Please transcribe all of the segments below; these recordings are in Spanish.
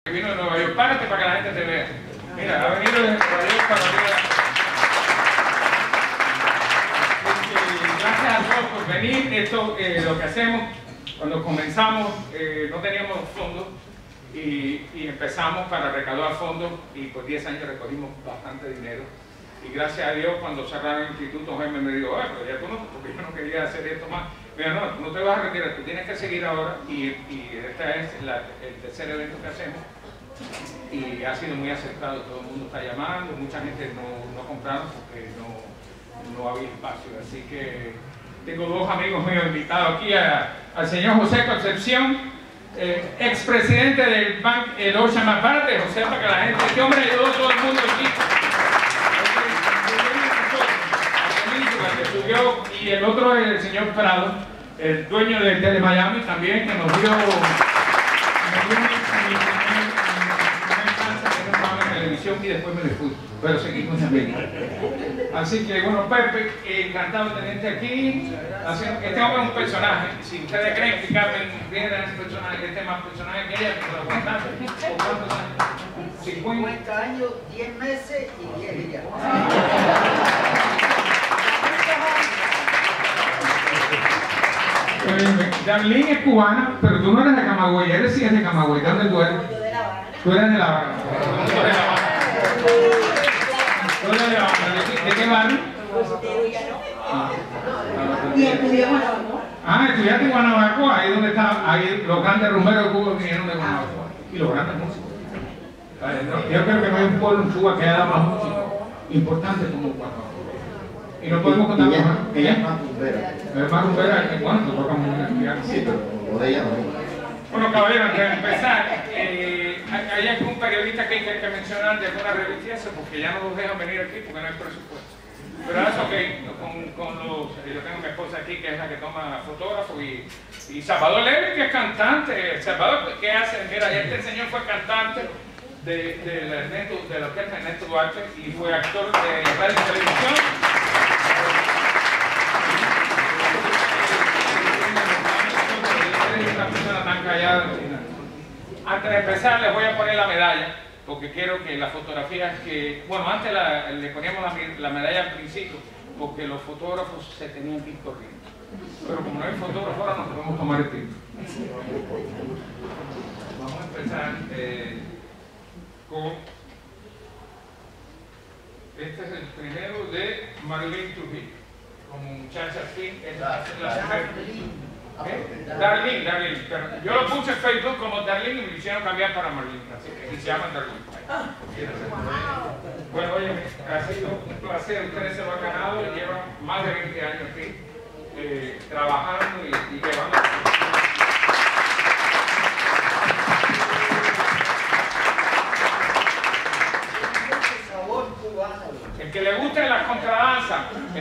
Vino de Nueva York, párate para que la gente te vea. Mira, ha venido de Nueva York para arriba. Gracias a todos por venir. Esto lo que hacemos cuando comenzamos no teníamos fondos y empezamos para recaudar fondos y por 10 años recogimos bastante dinero. Y gracias a Dios cuando cerraron el instituto Jaime me dijo, pero ya tú no, porque yo no quería hacer esto más. Mira, no te vas a retirar, tú tienes que seguir ahora y este es el tercer evento que hacemos y ha sido muy aceptado, todo el mundo está llamando, mucha gente no compraron porque no había espacio, así que tengo dos amigos míos invitados aquí, al señor José Concepción, expresidente del Bank Ocean Aparte, José, para que la gente, este hombre ayudó a todo el mundo aquí. Y el otro es el señor Prado, el dueño de Tele Miami también, que nos dio televisión y después me fui, pero seguimos también. Así que bueno, Pepe, encantado de tenerte aquí. Este hombre es un personaje. Si ustedes creen que Carmen Riera es un personaje, este es más personaje que ella, pero aguantate. ¿Por cuántos años? 50 años, 10 meses y 10 días. Darlene es cubana, pero tú no eres de Camagüey, eres sí es de Camagüey. ¿Dónde tú eres? Tú eres de La Habana. Tú eres de La Habana. Tú eres de La Habana. ¿De qué barrio? Y estudié en Guanabacoa. Ah, estudiaste en Guanabacoa, ahí donde está, ahí los grandes rumberos de Cuba vinieron de Guanabacoa. Y los grandes músicos. Yo creo que no hay un pueblo en Cuba que haya más músicos importantes como Guanabacoa. Y no podemos contar con más. Ella es más rumbera. Es más rumbera que bueno, toca muy Sí, pero lo de ella no. Bueno, caballero, antes de empezar, hay algún periodista que hay que mencionar de alguna revista, eso, porque ya no los dejan venir aquí porque no hay presupuesto. Pero eso ok, yo tengo a mi esposa aquí que es la que toma fotógrafo y Salvador Levy, que es cantante. Salvador, ¿qué hace? Mira, este señor fue cantante de la orquesta Ernesto Duarte y fue actor de radio y televisión. Una persona tan callada. Antes de empezar les voy a poner la medalla porque quiero que las fotografías que, bueno, antes le poníamos la medalla al principio porque los fotógrafos se tenían que ir corriendo, pero como no hay fotógrafo ahora nos podemos tomar el tiempo. Vamos a empezar con este es el primero de Marlene Trujillo como muchacha fin. Darlene, pero yo lo puse en Facebook como Darlene y me hicieron cambiar para Marlene, así que se llama Darlene. Bueno, oye, ha sido un placer, ustedes se lo han ganado, llevan más de 20 años aquí trabajando y llevando. El que le guste la contradanza,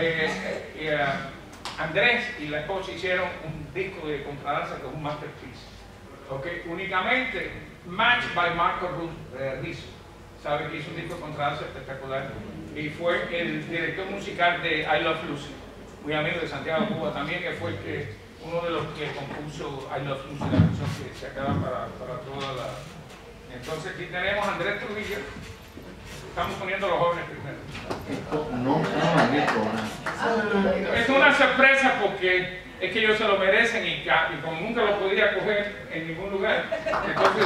Andrés y la esposa hicieron un disco de contradanza que es un masterpiece. Okay. Únicamente Match by Marco Rizzo, sabe que hizo un disco de contradanza espectacular y fue el director musical de I Love Lucy, muy amigo de Santiago Cuba también, que fue uno de los que compuso I Love Lucy, la canción que se acaba para toda la... Entonces aquí tenemos a Andrés Trujillo. Estamos poniendo a los jóvenes primero. Esto no es esto. Es una sorpresa porque es que ellos se lo merecen y como nunca lo podía coger en ningún lugar, entonces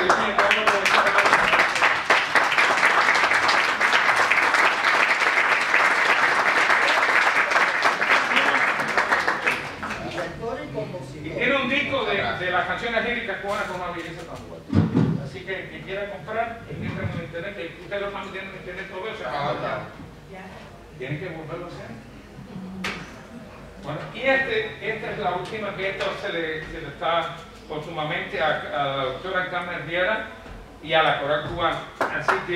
y tiene un disco de las canciones líricas cubanas con una belleza tan fuerte. Así que quiera comprar, entren en internet, que ustedes lo están metiendo en internet todo eso, tienen que volverlo a hacer. Bueno, y esta es la última que esto se le está póstumamente a la doctora Carmen Riera y a la coral cubana. Así que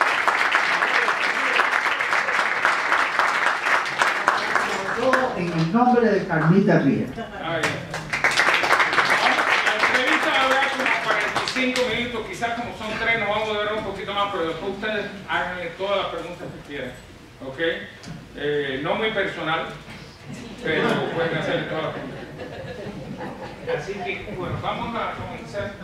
En nombre de Carmita Riera. La entrevista va a durar como 45 minutos, quizás como son 3 nos vamos a durar un poquito más, pero después ustedes háganle todas las preguntas que quieran, ¿ok? No muy personal, pero pueden hacerle todas las preguntas. Así que, bueno, vamos a comenzar.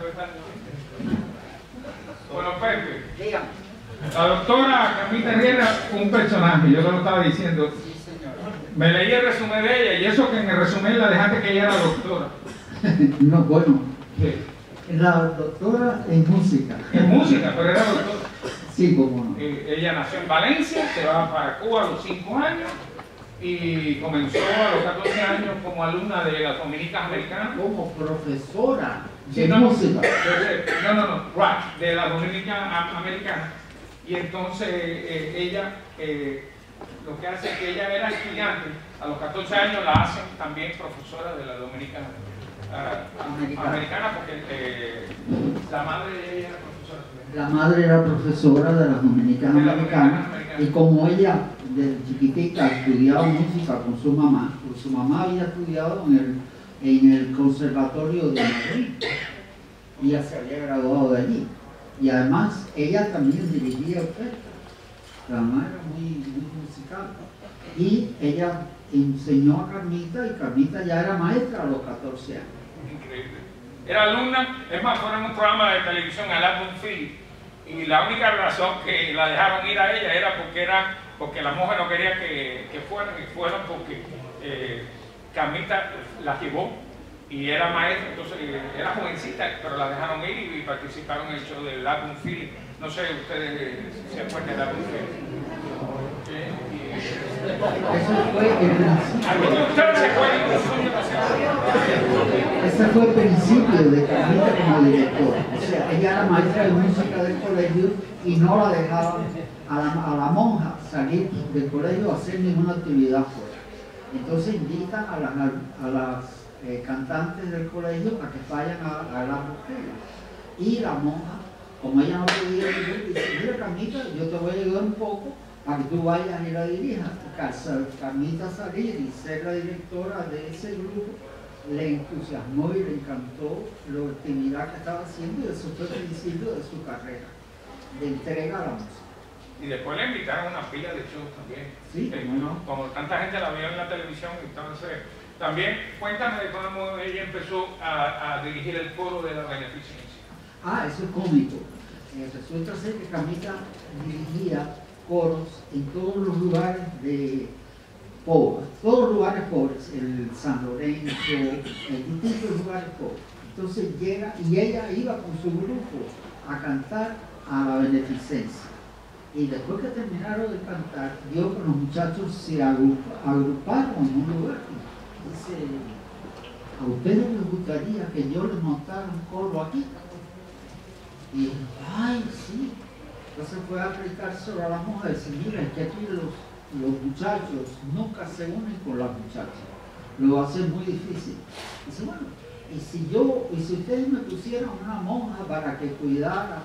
Bueno, Pepe, Dígame. la doctora Carmita Riera, un personaje, yo te lo estaba diciendo. Sí, señor. Me leí el resumen de ella y eso que en el resumen la dejaste que ella era doctora. No, bueno, Sí. la doctora en música. En música, pero era doctora. Sí, cómo no. Ella nació en Valencia, se va para Cuba a los 5 años y comenzó a los 14 años como alumna de las Dominicas Americanas. Como profesora Sí, de no, música. right, de las Dominicas Americanas. Y entonces ella, lo que hace es que ella era estudiante, a los 14 años la hacen también profesora de la Dominicana Americana, porque la madre de ella era profesora también. La madre era profesora de las Dominicanas De las Americanas Dominicanas Americanas. y como ella desde chiquitita estudiaba música con su mamá, pues su mamá había estudiado en el Conservatorio de Madrid y ella se había graduado de allí. Y además ella también dirigía orquesta, la mamá era muy musical. Y ella enseñó a Carmita y Carmita ya era maestra a los 14 años. Increíble. Era alumna, es más, fueron un programa de televisión al Album Philly y la única razón que la dejaron ir a ella era porque la monja no quería que fueran y fueron porque Carmita la llevó y era maestra, entonces era jovencita, pero la dejaron ir y participaron en el show del Album Philly. No sé, ustedes se acuerdan del Album Philly. Eso fue el principio. ¿Algunos de ustedes se acuerdan de los sueños que se acuerdan? Ese fue el principio de Carmita como directora. O sea, ella era maestra de música del colegio y no la dejaban a la monja salir del colegio a hacer ninguna actividad fuera. Entonces invitan a las cantantes del colegio a que vayan a la búsqueda. Y la monja, como ella no podía ir, dice, mira Carmita, yo te voy a ayudar un poco para que tú vayas y la dirijas. Carmita salir y ser la directora de ese grupo le entusiasmó y le encantó la actividad que estaba haciendo y eso fue el principio de su carrera, de entrega a la música. Y después le invitaron a una pila de shows también. Sí, cómo no. Como tanta gente la vio en la televisión, entonces también cuéntame de cómo ella empezó a dirigir el coro de la beneficencia. Ah, eso es cómico. Resulta ser que Carmita dirigía coros en todos los lugares de pobres, todos los lugares pobres, el San Lorenzo, en distintos lugares pobres. Entonces llega y ella iba con su grupo a cantar a la beneficencia. Y después que terminaron de cantar, vio que los muchachos se agruparon en un lugar. Dice, ¿a ustedes les gustaría que yo les montara un coro aquí? Y yo, ay, sí. Entonces fue a aplicárselo a la monja y dice, mira, es que aquí los muchachos nunca se unen con las muchachas. Lo hacen muy difícil. Dice, bueno, y si ustedes me pusieran una monja para que cuidara,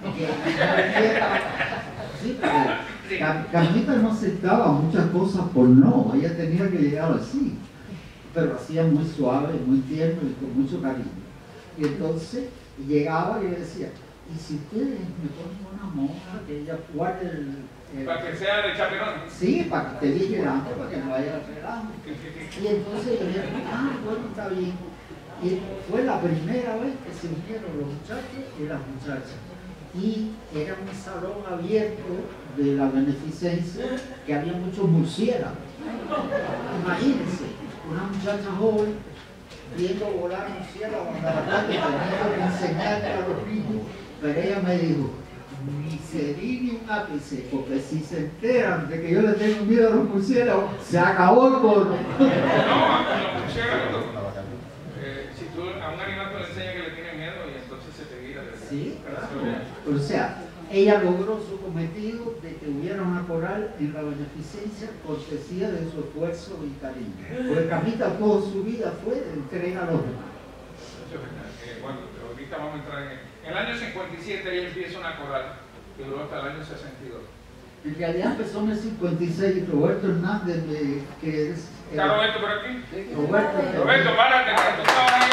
sí, pero Carmita no aceptaba muchas cosas por no, ella tenía que llegar así, pero hacía muy suave, muy tierno y con mucho cariño. Y entonces llegaba y le decía, y si ustedes me ponen una monja que ella guarde el Para que sea de chaperón. sí, para que esté vigilando, para que no vaya relajo. Y entonces yo le dije, bueno, está bien. Y fue la primera vez que se unieron los muchachos y las muchachas. Y era un salón abierto de la beneficencia que había muchos murciélagos. Imagínense, una muchacha joven viendo volar murciélagos a la tarde, teniendo que enseñarle a los niños. Pero ella me dijo, ni cerí ni un ápice, porque si se enteran de que yo le tengo miedo a los murciélagos, se acabó el coro. No, a los murciélagos. Si tú a un animal te le enseñas que le tiene miedo y entonces se te guía. Sí, claro. O sea, ella logró su cometido de que hubiera una coral en la beneficencia cortesía de su esfuerzo y cariño. Porque Carmita toda su vida fue de entrega a los demás. Bueno, ahorita vamos a entrar en el año 57 ella empieza una coral que duró hasta el año 62. En realidad empezó en el 56, Roberto Hernández, que es... ¿Está Roberto por aquí? Roberto, Roberto, párate, que tú estabas ahí.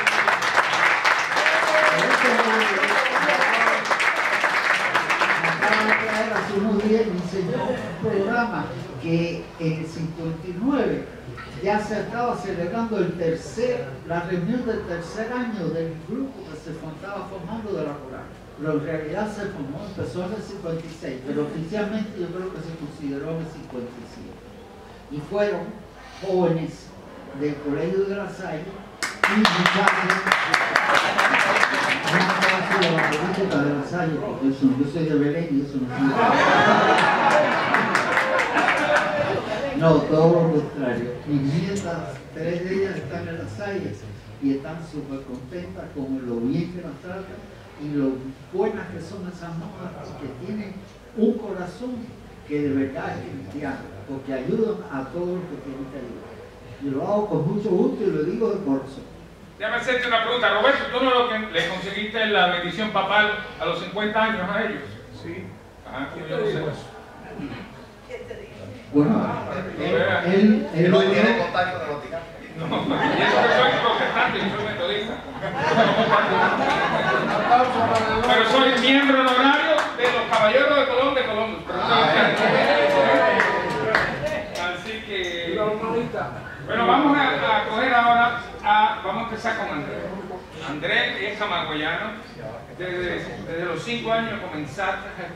Acaba de traer hace unos días me enseñó un programa que en el 59 ya se estaba celebrando la reunión del tercer año del grupo que se estaba formando de la coral. Pero en realidad empezó en el 56, pero oficialmente yo creo que se consideró en el 57. Y fueron jóvenes del Colegio de La Salle y muchachos de la política de La Salle, porque yo soy de Belén y eso no es no, todo lo contrario. Mis nietas, 3 de ellas están en La Salle y están súper contentas con lo bien que las tratan y lo buenas que son esas monjas, que tienen un corazón que de verdad es cristiano, porque ayudan a todos los que tienen que ayudar. Yo lo hago con mucho gusto y lo digo de corazón. Déjame hacerte una pregunta, Roberto, ¿tú no lo que le conseguiste la bendición papal a los 50 años a ellos? Sí. Ah, yo no sé. Bueno, él no tiene contacto de Vaticano. No, y eso que soy protestante y soy metodista. Pero soy miembro honorario de los Caballeros de Colón de Columbus. Así que... Bueno, vamos a coger ahora, vamos a empezar con Andrés. Andrés es camagüeyano. Desde los 5 años comenzaste a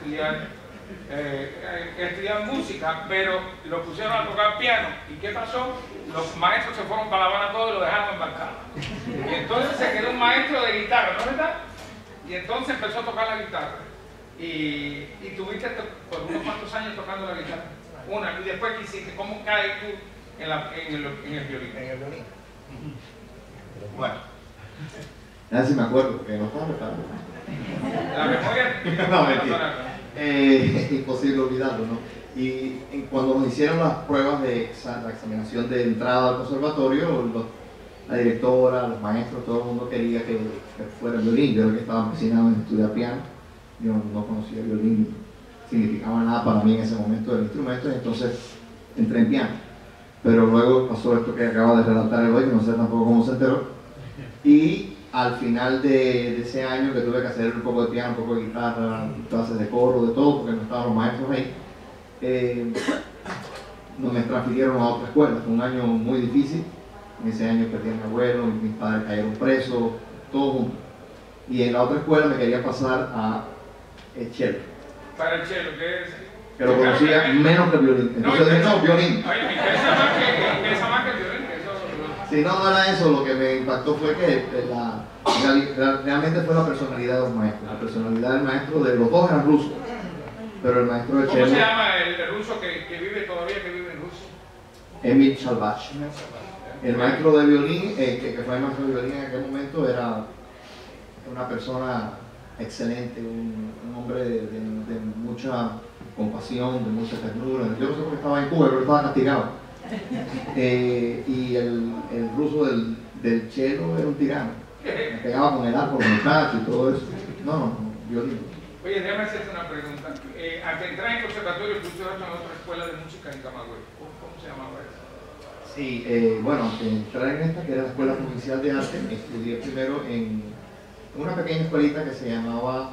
estudiar música, pero lo pusieron a tocar piano. ¿Y qué pasó? Los maestros se fueron para La Habana todos y lo dejaron embarcado. Y entonces se quedó un maestro de guitarra, ¿no es verdad? Y entonces empezó a tocar la guitarra. Y tuviste por unos cuantos años tocando la guitarra. Y después ¿qué hiciste? ¿Cómo caes tú en el violín? En el violín. Bueno, ya si me acuerdo, porque no estaba preparado. La memoria... No, mentira. Imposible olvidarlo, ¿no? Y cuando nos hicieron las pruebas de la examinación de entrada al conservatorio, la directora, los maestros, todo el mundo quería que fuera violín. Yo era el que estaba empecinado en estudiar piano. Yo no conocía el violín, significaba nada para mí en ese momento del instrumento, y entonces entré en piano. Pero luego pasó esto que acaba de relatar el hoy, que no sé tampoco cómo se enteró. Y al final de ese año que tuve que hacer un poco de piano, un poco de guitarra, clases de coro, de todo, porque no estaban los maestros ahí, me transfirieron a otra escuela. Fue un año muy difícil. En ese año perdí a mi abuelo, mis padres cayeron presos, todo junto. Y en la otra escuela me quería pasar a cello. Para el cello, ¿qué es? Que lo conocía menos que el violín. Entonces dije, no, violín. Oye, me interesa más que el violín. Sí, no era eso. Lo que me impactó fue que realmente fue la personalidad de los maestros. La personalidad del maestro, de los dos eran rusos. Pero el maestro de cello... ¿Cómo se llama el ruso que vive todavía, que vive en Rusia? Emil Chalbach. El maestro de violín, que fue el maestro de violín en aquel momento, era una persona excelente, un hombre de mucha compasión, de mucha ternura. Yo no sé por qué estaba en Cuba, pero estaba castigado. Y el ruso del cello era un tirano. Me pegaba con el arco, con el tacho y todo eso. No, violín. Oye, déjame hacerte una pregunta. Al entrar en el conservatorio, tú estudiaste en otra escuela de música en Camagüey. ¿Cómo se llamaba eso? Sí, bueno, entrar en esta, que era la Escuela Provincial de Arte, estudié primero en una pequeña escuelita que se llamaba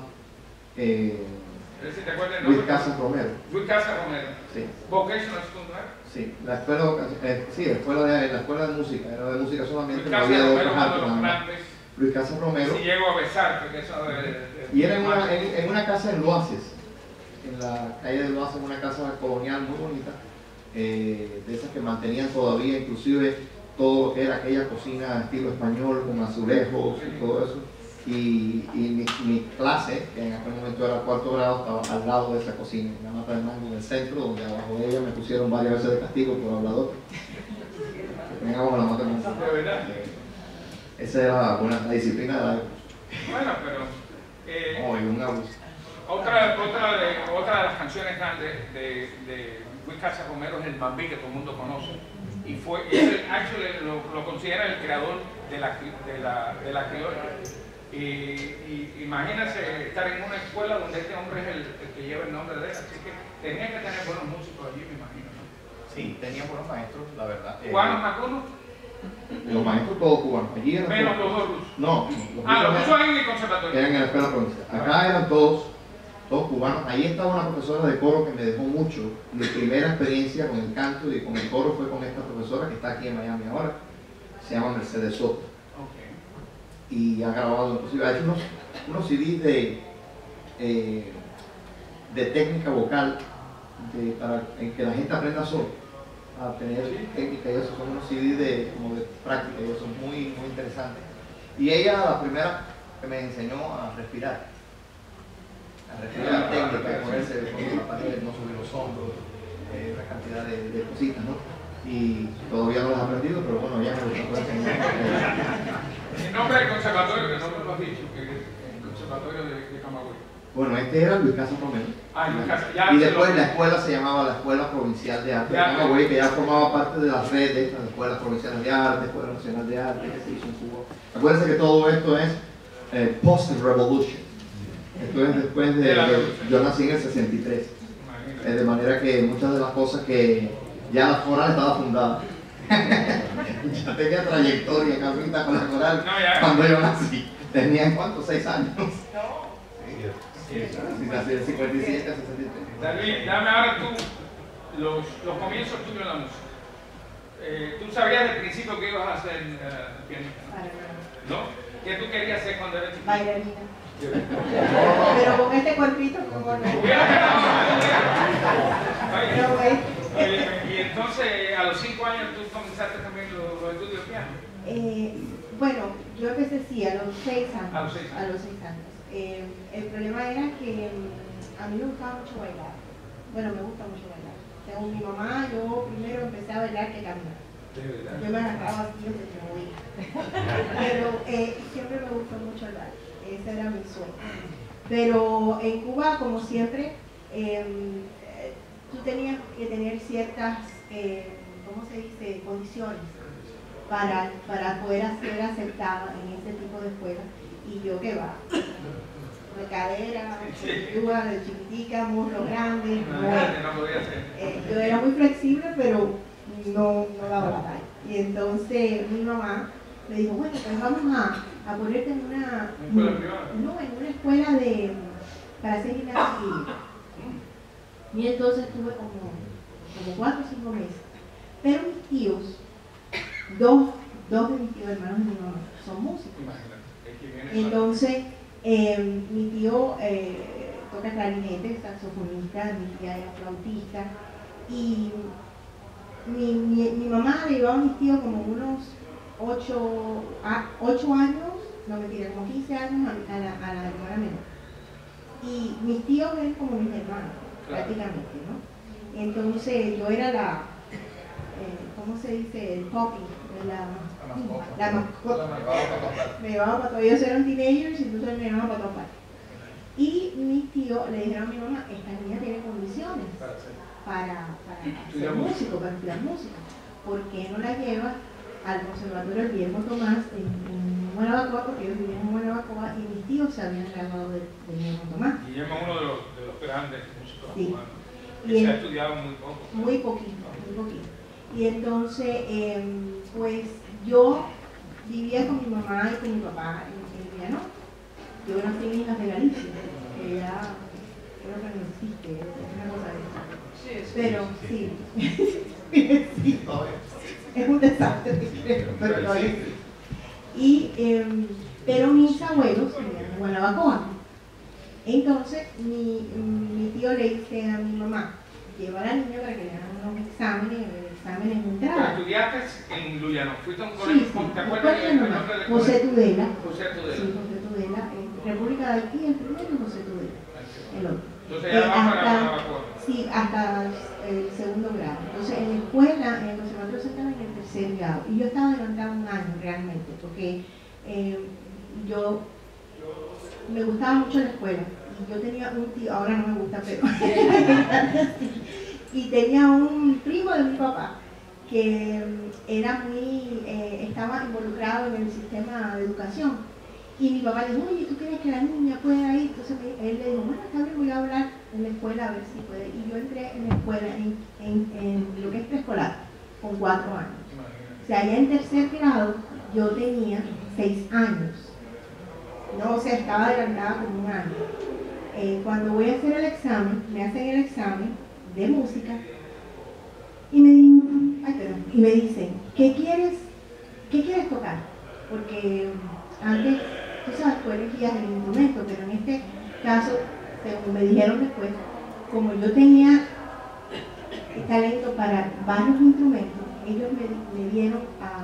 Luis Casas Romero. Luis Casas Romero. Sí. Vocational School, ¿no? Sí, la escuela de música, era de música solamente, Luis no Casas había de Romero, otras uno de artes, los nada más. grandes. Luis Casas Romero. Si llego a besarte, que eso Y era en una casa en Loaces, en la calle de Loaces, una casa colonial muy bonita, de esas que mantenían todavía inclusive todo lo que era aquella cocina estilo español, con azulejos y todo eso. Y mi clase, que en aquel momento era el 4º grado, estaba al lado de esa cocina, en la Mata del Mango, en el centro, donde abajo de ella me pusieron varias veces de castigo por hablador. Venga, abajo la Mata del Mango. ¿De verdad? Esa era la disciplina de la época. Bueno, pero... y un abuso. Otra de las canciones grandes de Luis Casas Romero es el Bambí, que todo el mundo conoce. Y lo considera el creador de la criolla. Y imagínense estar en una escuela donde este hombre es el que lleva el nombre de él, así que tenía que tener buenos músicos allí, me imagino, ¿no? Sí, tenía buenos maestros, la verdad. ¿Cubanos algunos? Los maestros todos cubanos. Allí eran Menos todos- los dos rusos. No, Los rusos ahí en el conservatorio. eran en la escuela provincial. Acá eran todos cubanos. Ahí estaba una profesora de coro que me dejó mucho. Mi primera experiencia con el canto y con el coro fue con esta profesora que está aquí en Miami ahora. Se llama Mercedes Soto. Ok. Y ha grabado, inclusive ha hecho unos CDs de técnica vocal para que la gente aprenda solo a tener técnica, y eso son unos CDs como de práctica, y eso es muy interesante. Y ella, la primera que me enseñó a respirar técnica, de ponerse con la pared, no subir los hombros, una cantidad de cositas, ¿no? Y todavía no las he aprendido, pero bueno, ya me gusta enseñar. El nombre del conservatorio, que no me lo has dicho, que es el conservatorio de Camagüey. Bueno, este era Luis Casas Romero. Ah, Luis Casas, ya Y se después lo- la escuela se llamaba la Escuela Provincial de Arte de Ya. Camagüey, que ya formaba parte de la red de estas escuelas provinciales de arte, Escuela Nacional de Arte, que se hizo en Cuba. Acuérdense que todo esto es post-revolution. Esto es después De la revolución. yo nací en el 63. Imagínate. De manera que muchas de las cosas que ya la coral estaba fundada. Ya tenía trayectoria, Carlita, con la coral No, ya. cuando yo nací. Tenía, ¿cuántos? 6 años. Sí. Sí, nací en el 57, 63. David, dame ahora tú los comienzos tuyos en la música. Tú sabías del principio que ibas a ser pianista, ¿no? ¿Qué tú querías hacer cuando eras chiquito? Bailarina. Pero con este cuerpito, como no. Hubiera quedado Pero mal. pues, Y entonces a los 5 años tú comenzaste también los estudios de piano. bueno, yo empecé sí a los 6 años. A los 6 años. A los 6 años. El problema era que a mí me gustaba mucho bailar. Bueno, me gusta mucho bailar. Según mi mamá, yo primero empecé a bailar que caminar. De verdad. Yo me agarraba así desde que me movía. Pero siempre me gustó mucho el baile. Ese era mi sueño. Pero en Cuba, como siempre, tú tenías que tener ciertas, ¿cómo se dice?, condiciones para poder ser aceptada en ese tipo de escuela. Y yo qué va, de cadera, cintura, de chiquitica, muslo grande. No podía ser. Yo era muy flexible, pero no daba la talla. Y entonces mi mamá me dijo, bueno, pues vamos a ponerte en una escuela privada. No, en una escuela para hacer gimnasia. Y entonces estuve como 4 o 5 meses. Pero mis tíos, dos de mis tíos, hermanos de mi mamá, son músicos. Imagínate. Es que viene Entonces, mi tío toca clarinete, saxofonista, mi tía era flautista, y mi mamá le llevaba a mis tíos como unos 8 años, no mentira, como 15 años a la hermana menor. Y mis tíos eran como mis hermanos, prácticamente, ¿no? Entonces, yo era ¿cómo se dice? El poppy, la mascota. Me llevaba para todos, ellos eran teenagers y entonces me llevaban para todas partes. Y mis tíos le dijeron a mi mamá, esta niña tiene condiciones para ser músico, para estudiar música. ¿Por qué no la lleva al conservatorio Guillermo Tomás en Guanabacoa? Porque ellos vivían en Guanabacoa y mis tíos se habían graduado de Guillermo Tomás. Guillermo es uno de los grandes músicos Sí. cubanos. Y Que se ha estudiado muy poco. Muy poquito, muy poquito. Y entonces, pues yo vivía con mi mamá y con mi papá en Villanueva. Yo nací en Islas de Galicia, que ya creo que no existe, es una cosa de eso. Pero sí, sí, es un desastre, pero no existe. Y, pero mis abuelos vivían en Guanabacoa. Entonces, mi tío le dice a mi mamá, lleva a la niña para que le hagan unos exámenes de Pero entrada. estudiaste en Luyano, fuiste a un Sí, colegio, sí, ¿te acuerdas del nombre del José colegio? Tudela. José Sí, Tudela. José Tudela. En República de Haití el primero y José Tudela el otro. Entonces ya vas para Hasta- Guanabacoa. Sí, hasta el segundo grado. Entonces en la escuela, en el conservatorio se estaba en el tercer grado. Y yo estaba adelantada un año realmente, porque yo me gustaba mucho la escuela. Y yo tenía un tío, ahora no me gusta, pero y tenía un primo de mi papá que era estaba involucrado en el sistema de educación. Y mi papá le dijo, oye, ¿tú quieres que la niña pueda ir? Entonces él le dijo, bueno, está bien, voy a hablar en la escuela a ver si puede. Y yo entré en la escuela, en lo que es preescolar, con 4 años. O sea, ya en tercer grado yo tenía 6 años. No, o sea, estaba adelantada como 1 año. Cuando voy a hacer el examen, me hacen el examen de música y me dicen, ¿qué quieres tocar? Porque antes, tú sabes, tú elegías el instrumento, pero en este caso, según me dijeron después, como yo tenía talento para varios instrumentos, ellos me dieron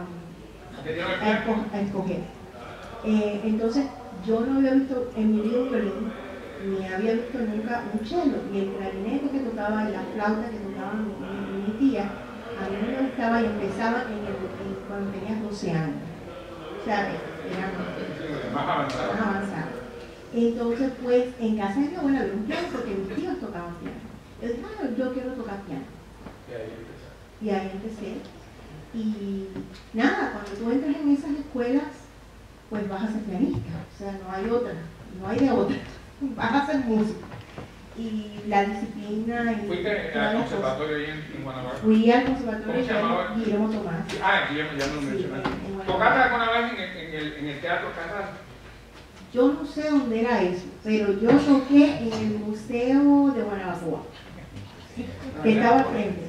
a escoger. Entonces, yo no había visto en mi vida un violín, ni había visto nunca un cello, y el clarinete que tocaba, y la flauta que tocaba mi tía, a mí no me gustaba y empezaba cuando tenías 12 años. O sea, era más avanzado. Entonces, pues, en casa de mi abuela había un piano porque mis tíos tocaban piano. Yo dije, yo quiero tocar piano. Y ahí empecé. Y nada, cuando tú entras en esas escuelas, pues vas a ser pianista. O sea, no hay otra, no hay de otra. Vas a ser músico. Y la disciplina y ¿Fuiste al conservatorio ahí en Guanajuato? Fui al conservatorio ¿Cómo se llamaba? Guillermo Tomás. Guillermo, ya me lo mencionaste. ¿Tocaste alguna vez en el Teatro Casas? Yo no sé dónde era eso, pero yo toqué en el Museo de Guanabacoa, que estaba al frente.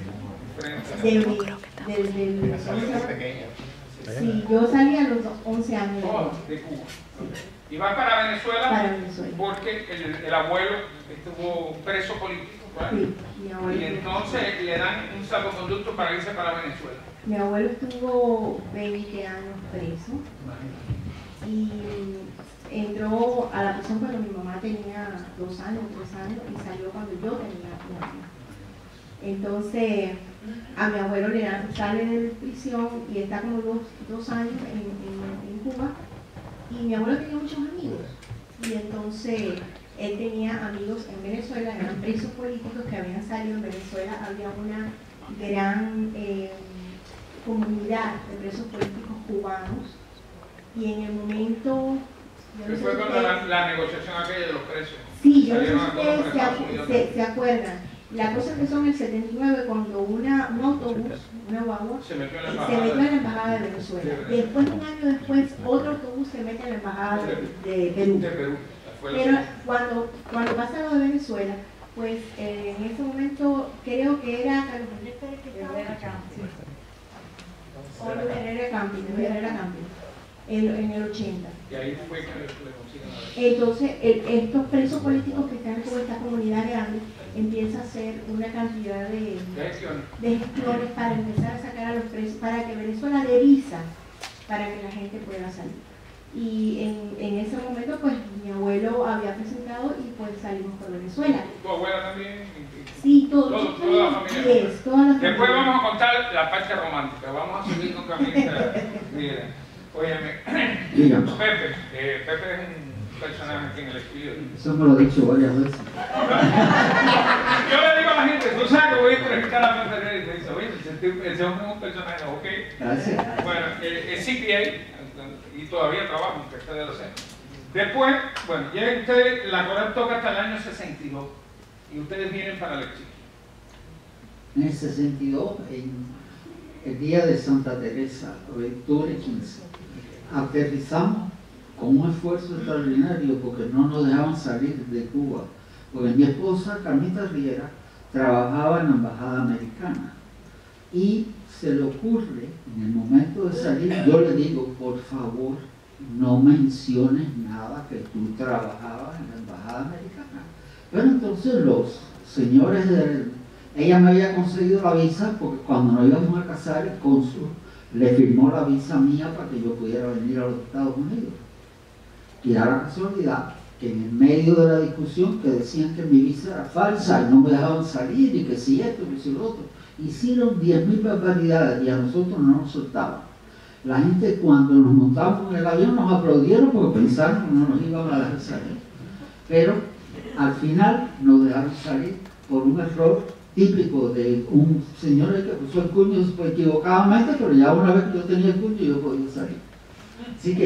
Sí, yo salí a los 11 años de Cuba. Y vas para Venezuela, para Venezuela, porque el abuelo estuvo preso político, ¿verdad? Sí, mi abuelo. Y entonces le dan un salvoconducto para irse para Venezuela. Mi abuelo estuvo 20 años preso y entró a la prisión cuando mi mamá tenía 2 años, 3 años, y salió cuando yo tenía 1 año. Entonces, a mi abuelo sale de prisión y está como 2 años en Cuba, y mi abuelo tenía muchos amigos, y entonces él tenía amigos en Venezuela, eran presos políticos que habían salido. En Venezuela había una gran comunidad de presos políticos cubanos, y en el momento... ¿Qué fue con la negociación aquella de los presos? Sí, yo no sé si ustedes se acuerdan. La cosa empezó en el 79 cuando un autobús, una guagua, se metió en la embajada de Venezuela. Después, 1 año después, otro autobús se mete en la embajada de Perú. Pero cuando pasa lo de Venezuela, pues en ese momento creo que era Herrera Camping, en el 80. Y ahí fue que le consiguen a ver. Entonces, estos presos políticos que están en toda esta comunidad grande empieza a hacer una cantidad de gestiones para empezar a sacar a los presos, para que Venezuela dé visa para que la gente pueda salir. Y en ese momento, pues mi abuelo había presentado y pues salimos por Venezuela. ¿Tu abuela también? Sí, toda la familia. Yes, toda la familia. Después vamos a contar la parte romántica. Vamos a subir con Camila. Mira, óyeme, Pepe es un personaje aquí en el estudio. Eso me lo he dicho varias veces. Yo le digo a la gente, tú sabes que voy a entrevistar a Pepe Herrera, y te dice, oye, ese hombre es un personaje, ¿ok? Gracias. Bueno, es CPA y todavía trabaja, aunque esté de los años. Después, bueno, ya ustedes, la coral toca hasta el año 62 y ustedes vienen para el exilio. En el 62, en el día de Santa Teresa, octubre 15, aterrizamos con un esfuerzo extraordinario porque no nos dejaban salir de Cuba. Porque mi esposa, Carmita Riera, trabajaba en la embajada americana y se le ocurre, en el momento de salir, yo le digo, por favor, no menciones nada que tú trabajabas en la embajada americana. Pero entonces los señores ella me había conseguido la visa porque cuando nos íbamos a casar, el cónsul le firmó la visa mía para que yo pudiera venir a los Estados Unidos. Y da la casualidad que en el medio de la discusión, que decían que mi visa era falsa y no me dejaban salir y que si esto, que si lo otro, hicieron 10.000 barbaridades y a nosotros no nos soltaban. La gente, cuando nos montamos en el avión, nos aplaudieron porque pensaron que no nos iban a dejar salir. Pero al final nos dejaron salir por un error típico de un señor que puso el cuño equivocadamente, pero ya una vez que yo tenía el cuño yo podía salir. Así que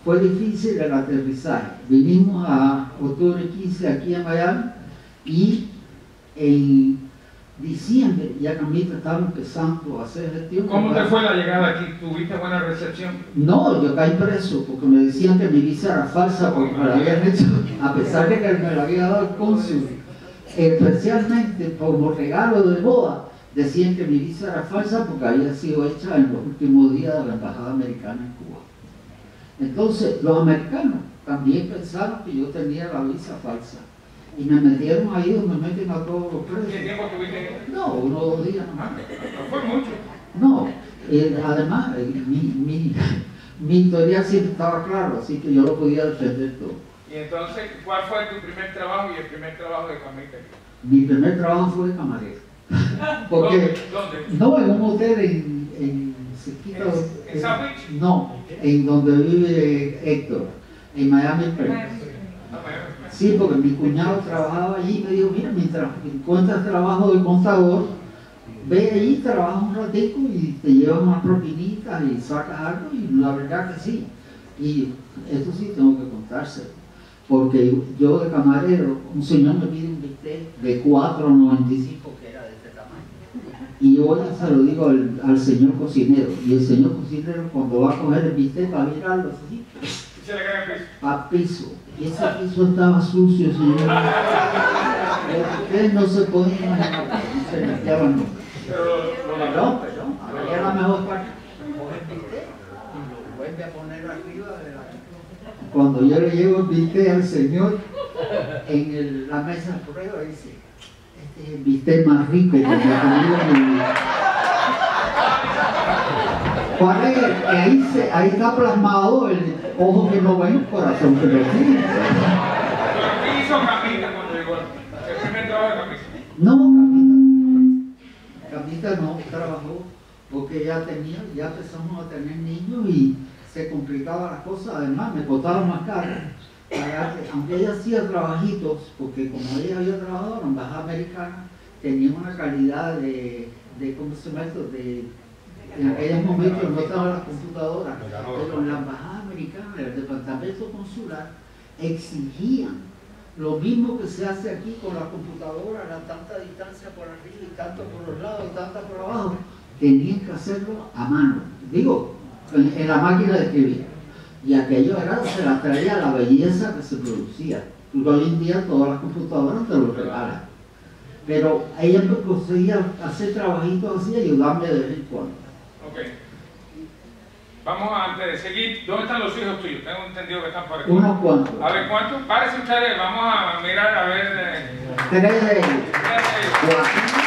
fue difícil el aterrizaje. Vinimos a octubre 15 aquí en Miami y en diciembre ya Camita estaba empezando a hacer gestión. ¿Cómo te fue la llegada aquí? ¿Tuviste buena recepción? No, yo caí preso porque me decían que mi visa era falsa porque me la habían hecho, a pesar de que me la había dado el cónsul, especialmente como regalo de boda, decían que mi visa era falsa porque había sido hecha en los últimos días de la embajada americana en Cuba. Entonces, los americanos también pensaron que yo tenía la visa falsa y me metieron ahí donde meten a todos los presos. ¿Qué tiempo tuviste? No, 1 o 2 días nomás. No fue mucho. No, además, mi historia siempre estaba claro, así que yo lo podía defender todo. Y entonces, ¿cuál fue tu primer trabajo y el primer trabajo de Camita? Mi primer trabajo fue de camarero. Porque, ¿Dónde? no, en un hotel en cerquita, ¿En South Beach? no, en donde vive Héctor, en Miami Springs. Sí, porque mi cuñado trabajaba allí y me dijo, mira, mientras encuentras trabajo de contador, ve ahí, trabaja un ratico y te llevas unas propinitas y sacas algo, y la verdad que sí. Y esto sí tengo que contárselo, porque yo de camarero, un señor me pide un bistec de 4.95 que era de este tamaño. Y yo se lo digo al señor cocinero, y el señor cocinero cuando va a coger el bistec va a mirarlo así, ¿Se le cae el piso? a piso. Y ese piso estaba sucio, señor. Ustedes no se podían imaginar, no se limpiaban nunca. Perdón, ahora ya la mejor parte. Coge el bistec y lo vuelve a poner arriba de la... Cuando yo le llevo el bistec al señor, en la mesa de prueba dice, este es el bistec más rico que me ha comido en mi vida. ¿Cuál es? Ahí está plasmado el ojo que no ve, el corazón que no tiene. ¿Pero qué hizo Camita cuando llegó? ¿El primer trabajo de Camita? No, Camita no trabajó porque ya empezamos a tener niños y se complicaban las cosas, además me costaba más caro. Aunque ella hacía trabajitos, porque como ella había trabajado en la embajada americana, tenía una calidad de ¿cómo se llama esto? En aquellos momentos no estaban las computadoras, pero en la embajada americana, el departamento consular, exigían lo mismo que se hace aquí con la computadora, la tanta distancia por arriba y tanto por los lados y tanta por abajo, tenían que hacerlo a mano, digo, en la máquina de escribir. Y aquello se la traía la belleza que se producía. Hoy en día todas las computadoras te lo regalan. Pero ella me conseguía hacer trabajitos así, ayudarme de vez en cuando. Ok. Vamos antes de seguir. ¿Dónde están los hijos tuyos? Tengo entendido que están por aquí. Unos cuantos. A ver, ¿cuántos? Párense ustedes. Vamos a mirar a ver. 3 de ellos. 4.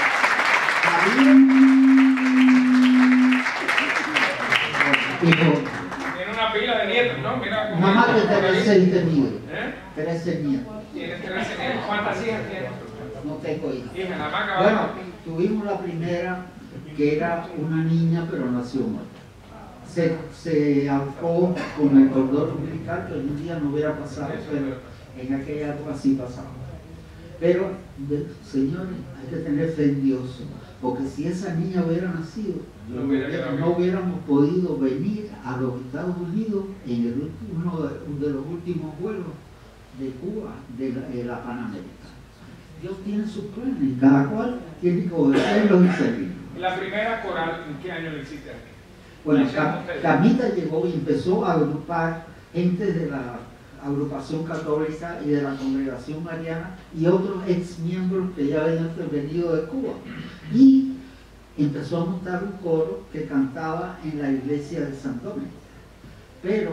Tiene una pila de nietos, ¿no? Mira. Nada más que tener 6 de nietos. ¿Eh? 13 nietos. Tiene 13 nietos. ¿Cuántas hijas tiene? No tengo hijos. Hija, nada más que Bueno, tuvimos la primera que era una niña pero nació muerta. Se ahorcó con el cordón umbilical, que hoy en día no hubiera pasado, pero en aquella época sí pasaba. Pero, señores, hay que tener fe en Dios, porque si esa niña hubiera nacido, no hubiéramos podido venir a los Estados Unidos en uno de los últimos vuelos de Cuba, de la Panamericana. Dios tiene sus planes y cada cual tiene que obedecerlos y seguirlos. La primera coral, ¿en qué año lo hiciste aquí? Bueno, Camita llegó y empezó a agrupar gente de la agrupación católica y de la congregación mariana y otros ex miembros que ya habían venido de Cuba. Y empezó a montar un coro que cantaba en la iglesia de San Domingo. Pero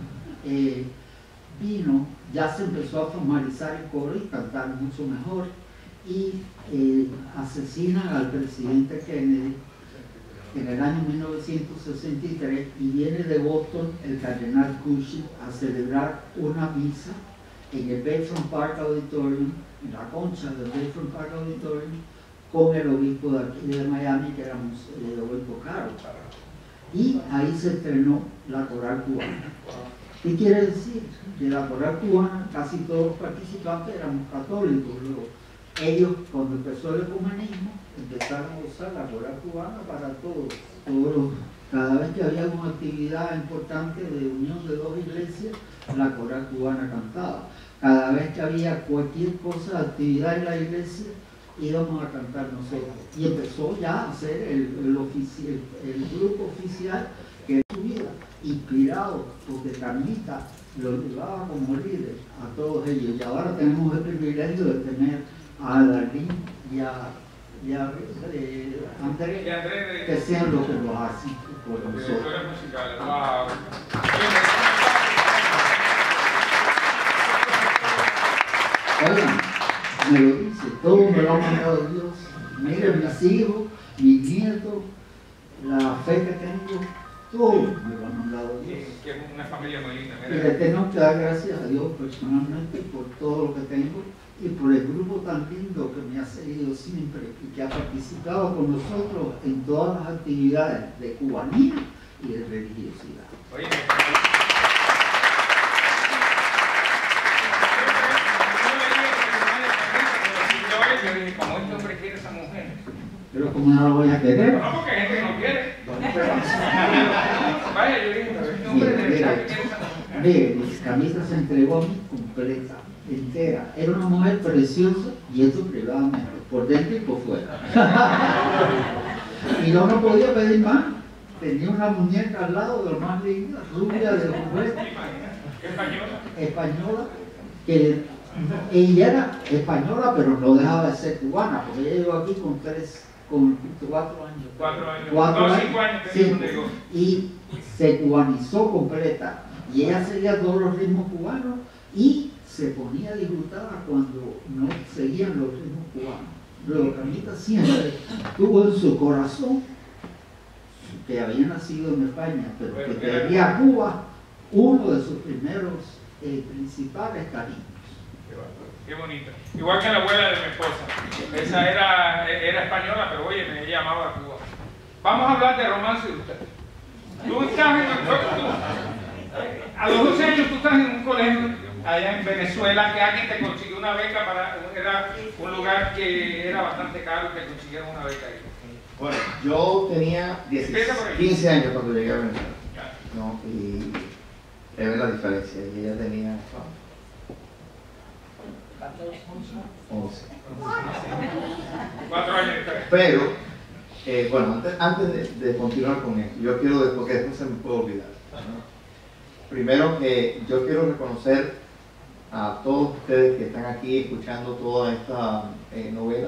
ya se empezó a formalizar el coro y cantar mucho mejor. Y asesinan al presidente Kennedy en el año 1963 y viene de Boston el cardenal Cushing a celebrar una misa en el Bayfront Park Auditorium, en la concha del Bayfront Park Auditorium, con el obispo de aquí de Miami, que era el obispo Caro. Y ahí se estrenó la coral cubana. ¿Qué quiere decir? Que la coral cubana, casi todos los participantes éramos católicos. Luego, ellos, cuando empezó el ecumenismo, empezaron a usar la coral cubana para todos los Cada vez que había alguna actividad importante de unión de dos iglesias, la coral cubana cantaba. Cada vez que había cualquier cosa, actividad en la iglesia, íbamos a cantar nosotros. Y empezó ya a ser el grupo oficial que en su vida, inspirado porque Carmita lo llevaba como líder a todos ellos. Y ahora tenemos el privilegio de tener a Darlene y a Andrés, que sean los que lo hacen por nosotros. Wow. Oigan, me lo dice, todo me lo ha mandado Dios. Miren, mis hijos, mis nietos, la fe que tengo, todo me lo ha mandado Dios. Que es una familia muy linda. Y le tengo que dar gracias a Dios personalmente por todo lo que tengo y por el grupo tan lindo que me ha seguido siempre y que ha participado con nosotros en todas las actividades de cubanía y de religiosidad. Oye, yo dije, ¿cómo este hombre quiere a esa mujer? Pero como no la voy a querer. No, porque hay gente que no quiere. Vaya, yo dije, pero este hombre de verdad que quiere a esa mujer. Mire, Camila se entregó a mí completa, entera. Era una mujer preciosa y esto privadamente, por dentro y por fuera. Y yo no podía pedir más. Tenía una muñeca al lado de lo más linda, rubia de los juguetes. Española, que ella era española, pero no dejaba de ser cubana, porque ella llegó aquí con 4 años. 4 años. 4 años. 5 años. Sí, y se cubanizó completa. Y ella seguía todos los ritmos cubanos y se ponía disfrutada cuando no seguían los ritmos cubanos. Luego Camita siempre tuvo en su corazón que había nacido en España, pero que tenía a Cuba uno de sus primeros principales cariños. Qué bonito. Igual que la abuela de mi esposa. Esa era española, pero oye, me llamaba a Cuba. Vamos a hablar de romance de usted. Tú estás a los 12 años tú estás en un colegio allá en Venezuela que alguien te consiguió una beca era un lugar que era bastante caro y te consiguieron una beca ahí. Bueno, yo tenía 15 años cuando llegué a Venezuela, ¿no? Y es la diferencia, y ella tenía 11. 4 años. Pero, bueno, antes de continuar con esto, yo quiero, porque después se me puede olvidar, ¿no? Primero que yo quiero reconocer a todos ustedes que están aquí escuchando toda esta novela.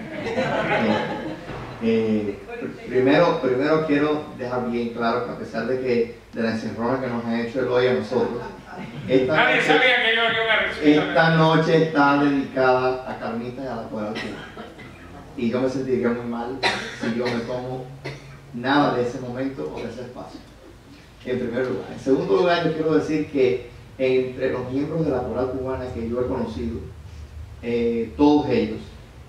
Primero quiero dejar bien claro que a pesar de la encerrona que nos ha hecho el hoy a nosotros, nadie sabía que yo iba a recibir esta noche está dedicada a Carmita y a la coral cubana. Y yo me sentiría muy mal si yo me tomo nada de ese momento o de ese espacio. En primer lugar. En segundo lugar, yo quiero decir que entre los miembros de la coral cubana que yo he conocido, todos ellos,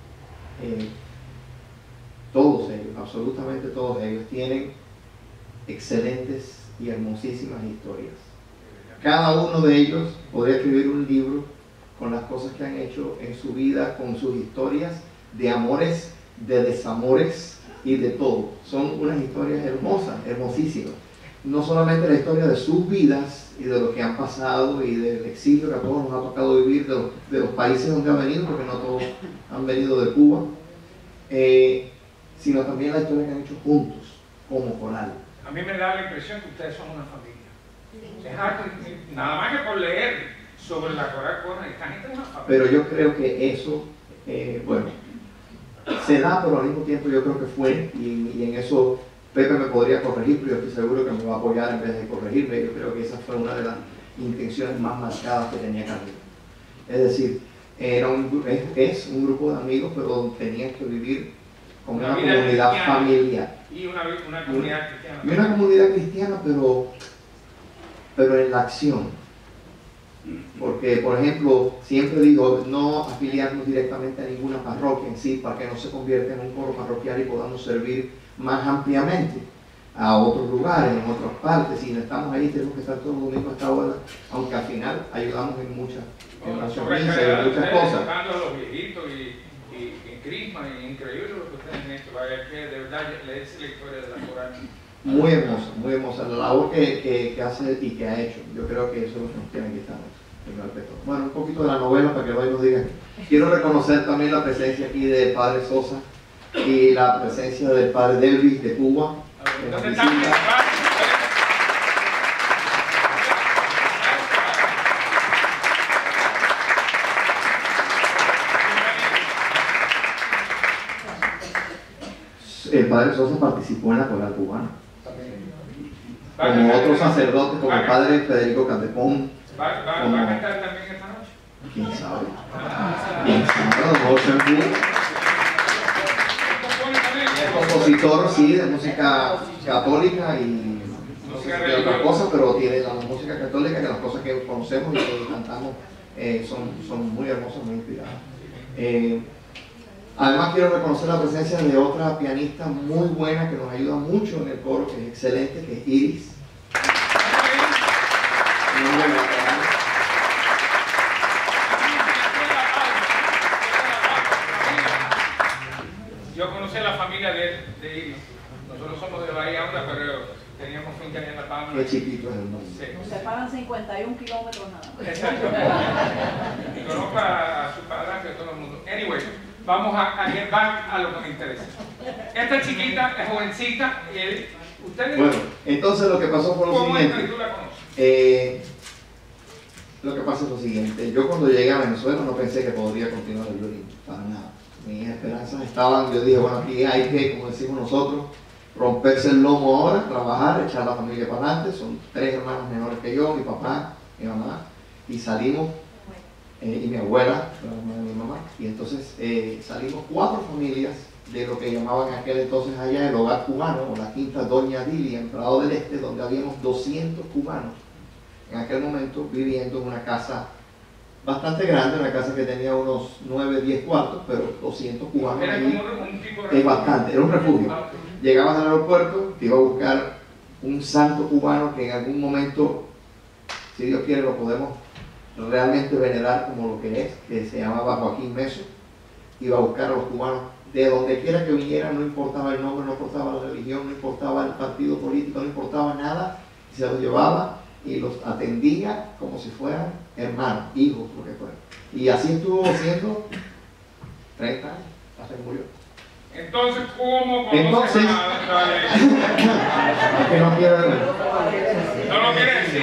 absolutamente todos ellos, tienen excelentes y hermosísimas historias. Cada uno de ellos podría escribir un libro con las cosas que han hecho en su vida, con sus historias de amores, de desamores y de todo. Son unas historias hermosas, hermosísimas. No solamente la historia de sus vidas y de lo que han pasado y del exilio que a todos nos ha tocado vivir, de los países donde han venido, porque no todos han venido de Cuba, sino también la historia que han hecho juntos, como coral. A mí me da la impresión que ustedes son una familia. Nada más que por leer sobre la coral cubana, esta gente es una familia. Pero yo creo que eso, bueno, se da, pero al mismo tiempo yo creo que fue, y en eso Pepe me podría corregir, pero yo estoy seguro que me va a apoyar en vez de corregirme. Yo creo que esa fue una de las intenciones más marcadas que tenía Carmita. Es decir, es un grupo de amigos, pero tenían que vivir como una comunidad familiar. Y una comunidad cristiana. Y una comunidad cristiana, pero en la acción. Porque, por ejemplo, siempre digo, no afiliarnos directamente a ninguna parroquia en sí, para que no se convierta en un coro parroquial y podamos servir más ampliamente a otros lugares, en otras partes. Si no estamos ahí, tenemos que estar todos los domingos a esta hora, aunque al final ayudamos en muchas cosas. Tocando a los viejitos y crisma, y increíble lo que ustedes han hecho. Vaya, que de verdad leerse la historia de la coral muy hermosa la labor que hace y que ha hecho. Yo creo que eso es lo que nos tiene que estar. Bueno, un poquito de la novela para que hoy nos digan. Quiero reconocer también la presencia aquí del padre Sosa y la presencia del padre Delvis de Cuba. ¿Dónde están? El padre Sosa participó en la coral cubana, como otros sacerdotes, como el padre Federico Candepón. ¿Va a cantar también esta noche? ¿Quién sabe? ¿Quién sabe? A lo mejor Shenfu. Es compositor, sí, de música católica y no sé si tiene otra cosa, pero tiene la música católica, que las cosas que conocemos y que cantamos son muy hermosas, muy inspiradas. Además quiero reconocer la presencia de otra pianista muy buena que nos ayuda mucho en el coro, que es excelente, que es Iris. Yo conocí a la familia de Iris. Nosotros somos de Bahía Honda, pero teníamos finca en La Palma. Qué chiquito es el nombre. Sí. Nos separan 51 kilómetros nada más. Exacto. Y conozco a su padre y a todo el mundo. Anyway, vamos a get back a lo que me interesa. Esta chiquita es jovencita y ustedes... Bueno, entonces lo que pasó fue lo ¿Cómo es que siguiente. tú la conoces? Lo que pasa es lo siguiente. Yo cuando llegué a Venezuela no pensé que podría continuar el violín, para nada. Mis esperanzas estaban, yo dije, bueno, aquí hay que, como decimos nosotros, romperse el lomo ahora, trabajar, echar la familia para adelante. Son 3 hermanos menores que yo, mi papá, mi mamá, y salimos, y mi abuela, la mamá de mi mamá, y entonces salimos 4 familias de lo que llamaban en aquel entonces allá el hogar cubano, o la quinta Doña Dilia, en Prado del Este, donde habíamos 200 cubanos en aquel momento viviendo en una casa bastante grande, una casa que tenía unos 9, 10 cuartos, pero 200 cubanos Era allí. como un tipo de... Es bastante, era un refugio. Ah, ok. Llegabas al aeropuerto, te iba a buscar un santo cubano que en algún momento, si Dios quiere, lo podemos realmente venerar como lo que es, que se llamaba Joaquín Meso. Iba a buscar a los cubanos de donde quiera que vinieran, no importaba el nombre, no importaba la religión, no importaba el partido político, no importaba nada, se los llevaba y los atendía como si fueran hermanos, hijos, lo que fuera. Y así estuvo haciendo 30 años, hasta que murió. Entonces, ¿cómo Entonces- conoces a... Que no quiero... No lo quiere decir.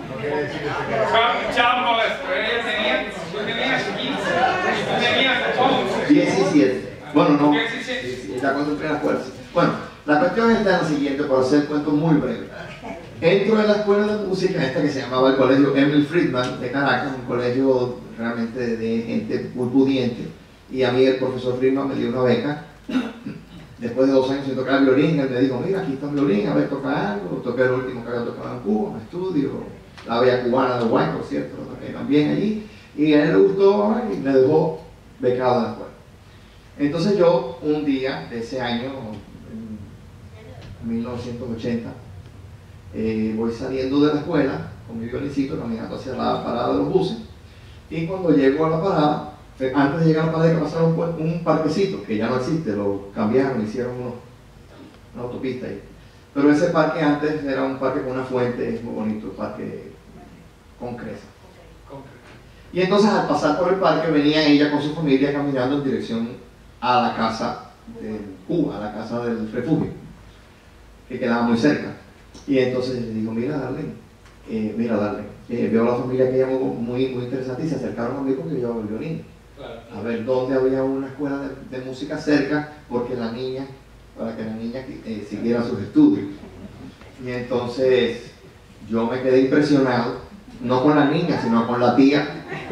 Chamo, ella tú tenías 15, tú tenías 11. 17. Bueno, no. 17. Sí, ya cuando entré a la escuela. Sí. Bueno, la cuestión está en la siguiente, para hacer el cuento muy breve. Entro en la escuela de música, esta que se llamaba el Colegio Emil Friedman de Caracas, un colegio realmente de gente muy pudiente, y a mí el profesor Friedman me dio una beca. Después de 2 años sin tocar el violín, él me dijo, mira, aquí está el violín, a ver, toca algo. Toqué el último que había tocado en Cuba, un estudio, la Bella Cubana de Guay, por cierto, lo toqué también allí, y a él le gustó y me dejó becado en la escuela. Entonces yo, un día de ese año, en 1980, voy saliendo de la escuela con mi violincito, caminando hacia la parada de los buses, y cuando llego a la parada, antes de llegar a la parada hay que pasar un parquecito, que ya no existe, lo cambiaron, hicieron una autopista ahí. Pero ese parque antes era un parque con una fuente, es muy bonito, un parque con cresa. Y entonces al pasar por el parque venía ella con su familia caminando en dirección a la casa de Cuba, a la casa del refugio, que quedaba muy cerca. Y entonces le dijo, mira Darlene, veo a la familia que ella muy interesante y se acercaron a mí porque yo hago el violín. Claro. A ver dónde había una escuela de música cerca, porque la niña, para que la niña siguiera sus estudios. Y entonces yo me quedé impresionado, no con la niña, sino con la tía,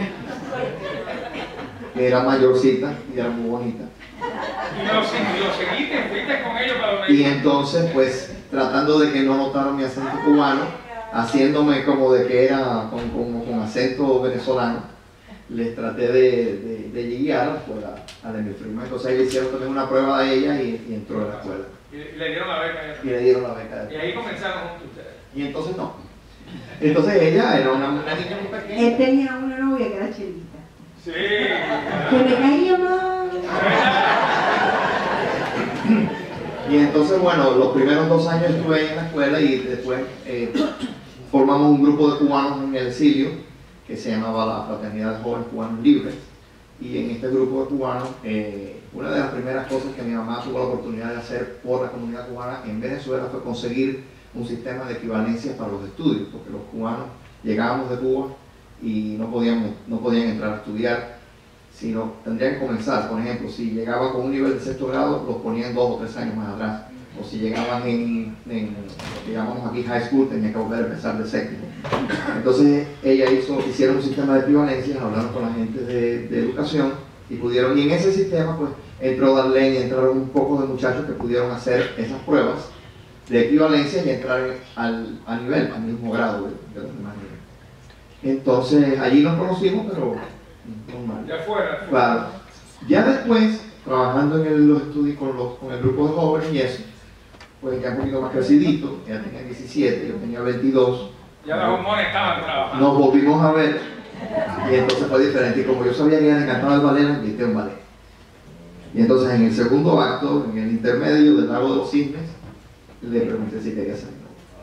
que era mayorcita y era muy bonita. Y lo seguiste, fuiste con ellos para donde Y entonces, pues, tratando de que no notaran mi acento cubano, haciéndome como de que era con acento venezolano, les traté de guiar a la escuela, a la Emil Friedman. Entonces ahí le hicieron también una prueba a ella y entró a la escuela. Y le dieron la beca. Y le dieron la beca. Y ahí comenzaron juntos ustedes. Y entonces no. Entonces ella era una niña muy pequeña. Él tenía una novia que era Chelita. Sí. Que me caía mal. Y entonces, bueno, los primeros 2 años estuve ahí en la escuela y después formamos un grupo de cubanos en el exilio que se llamaba la Fraternidad de Jóvenes Cubanos Libres. Y en este grupo de cubanos, una de las primeras cosas que mi mamá tuvo la oportunidad de hacer por la comunidad cubana en Venezuela fue conseguir un sistema de equivalencias para los estudios, porque los cubanos llegábamos de Cuba y no podían entrar a estudiar, sino tendrían que comenzar. Por ejemplo, si llegaba con un nivel de 6º grado, los ponían 2 o 3 años más atrás. O si llegaban en lo que llamamos aquí high school, tenían que volver a empezar de 7º. Entonces hicieron un sistema de equivalencias, hablaron con la gente de educación y pudieron, y en ese sistema pues entró Darlene y entraron un poco de muchachos que pudieron hacer esas pruebas de equivalencia y entrar al mismo grado de los demás niveles. Entonces allí nos conocimos, pero normal. Ya fuera. Claro. Ya después, trabajando en los estudios con el grupo de jóvenes y eso, pues ya un poquito más crecidito, ella tenía 17, yo tenía 22. Ya los hormonas estaban trabajando. Nos volvimos a ver y entonces fue diferente. Y como yo sabía que ella le encantaba el ballet, me invité a un ballet. Y entonces en el segundo acto, en el intermedio del Lago de los Cisnes, le pregunté si quería salir.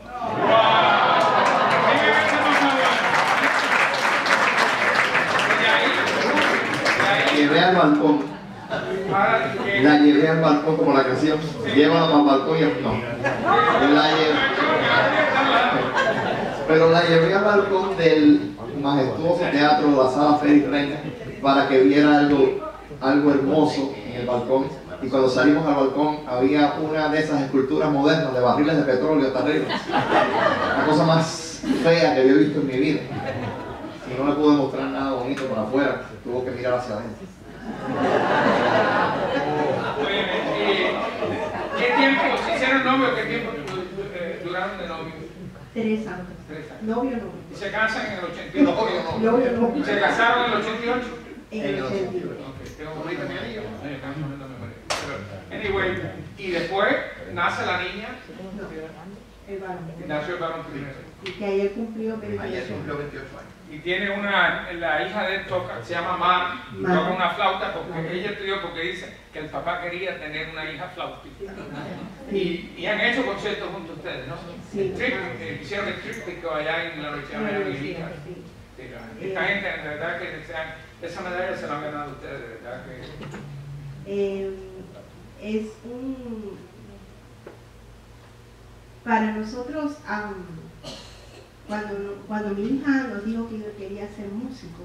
La llevé al balcón. La llevé al balcón como la canción. Llévala para el balcón y no. Pero la llevé al balcón del majestuoso teatro de la Sala Félix Reina para que viera algo hermoso en el balcón. Y cuando salimos al balcón había una de esas esculturas modernas de barriles de petróleo hasta arriba. La cosa más fea que había visto en mi vida. Y no le pude mostrar nada bonito para afuera, tuvo que mirar hacia adentro. ¿Qué tiempo se hicieron novios? ¿Qué tiempo duraron de novio? 3 años. 3 años. Novio no. ¿Y se casan en el 88? Novio no. ¿Y se casaron en el 88? En el 88. Ok, tengo bonita mi anillo. Anyway, y después nace la niña. El varón. Y nació el varón primero. Y que ayer cumplió 28 años. Y tiene la hija de él toca, se llama Mar, toca una flauta porque ella estudió porque dice que el papá quería tener una hija flautista. Y han hecho conciertos junto a ustedes, ¿no? Sí. Hicieron el tríptico allá en la Universidad de Miami. Esta gente, de verdad que esa medalla se la han ganado ustedes, de verdad que... es para nosotros, cuando mi hija nos dijo que yo quería ser músico,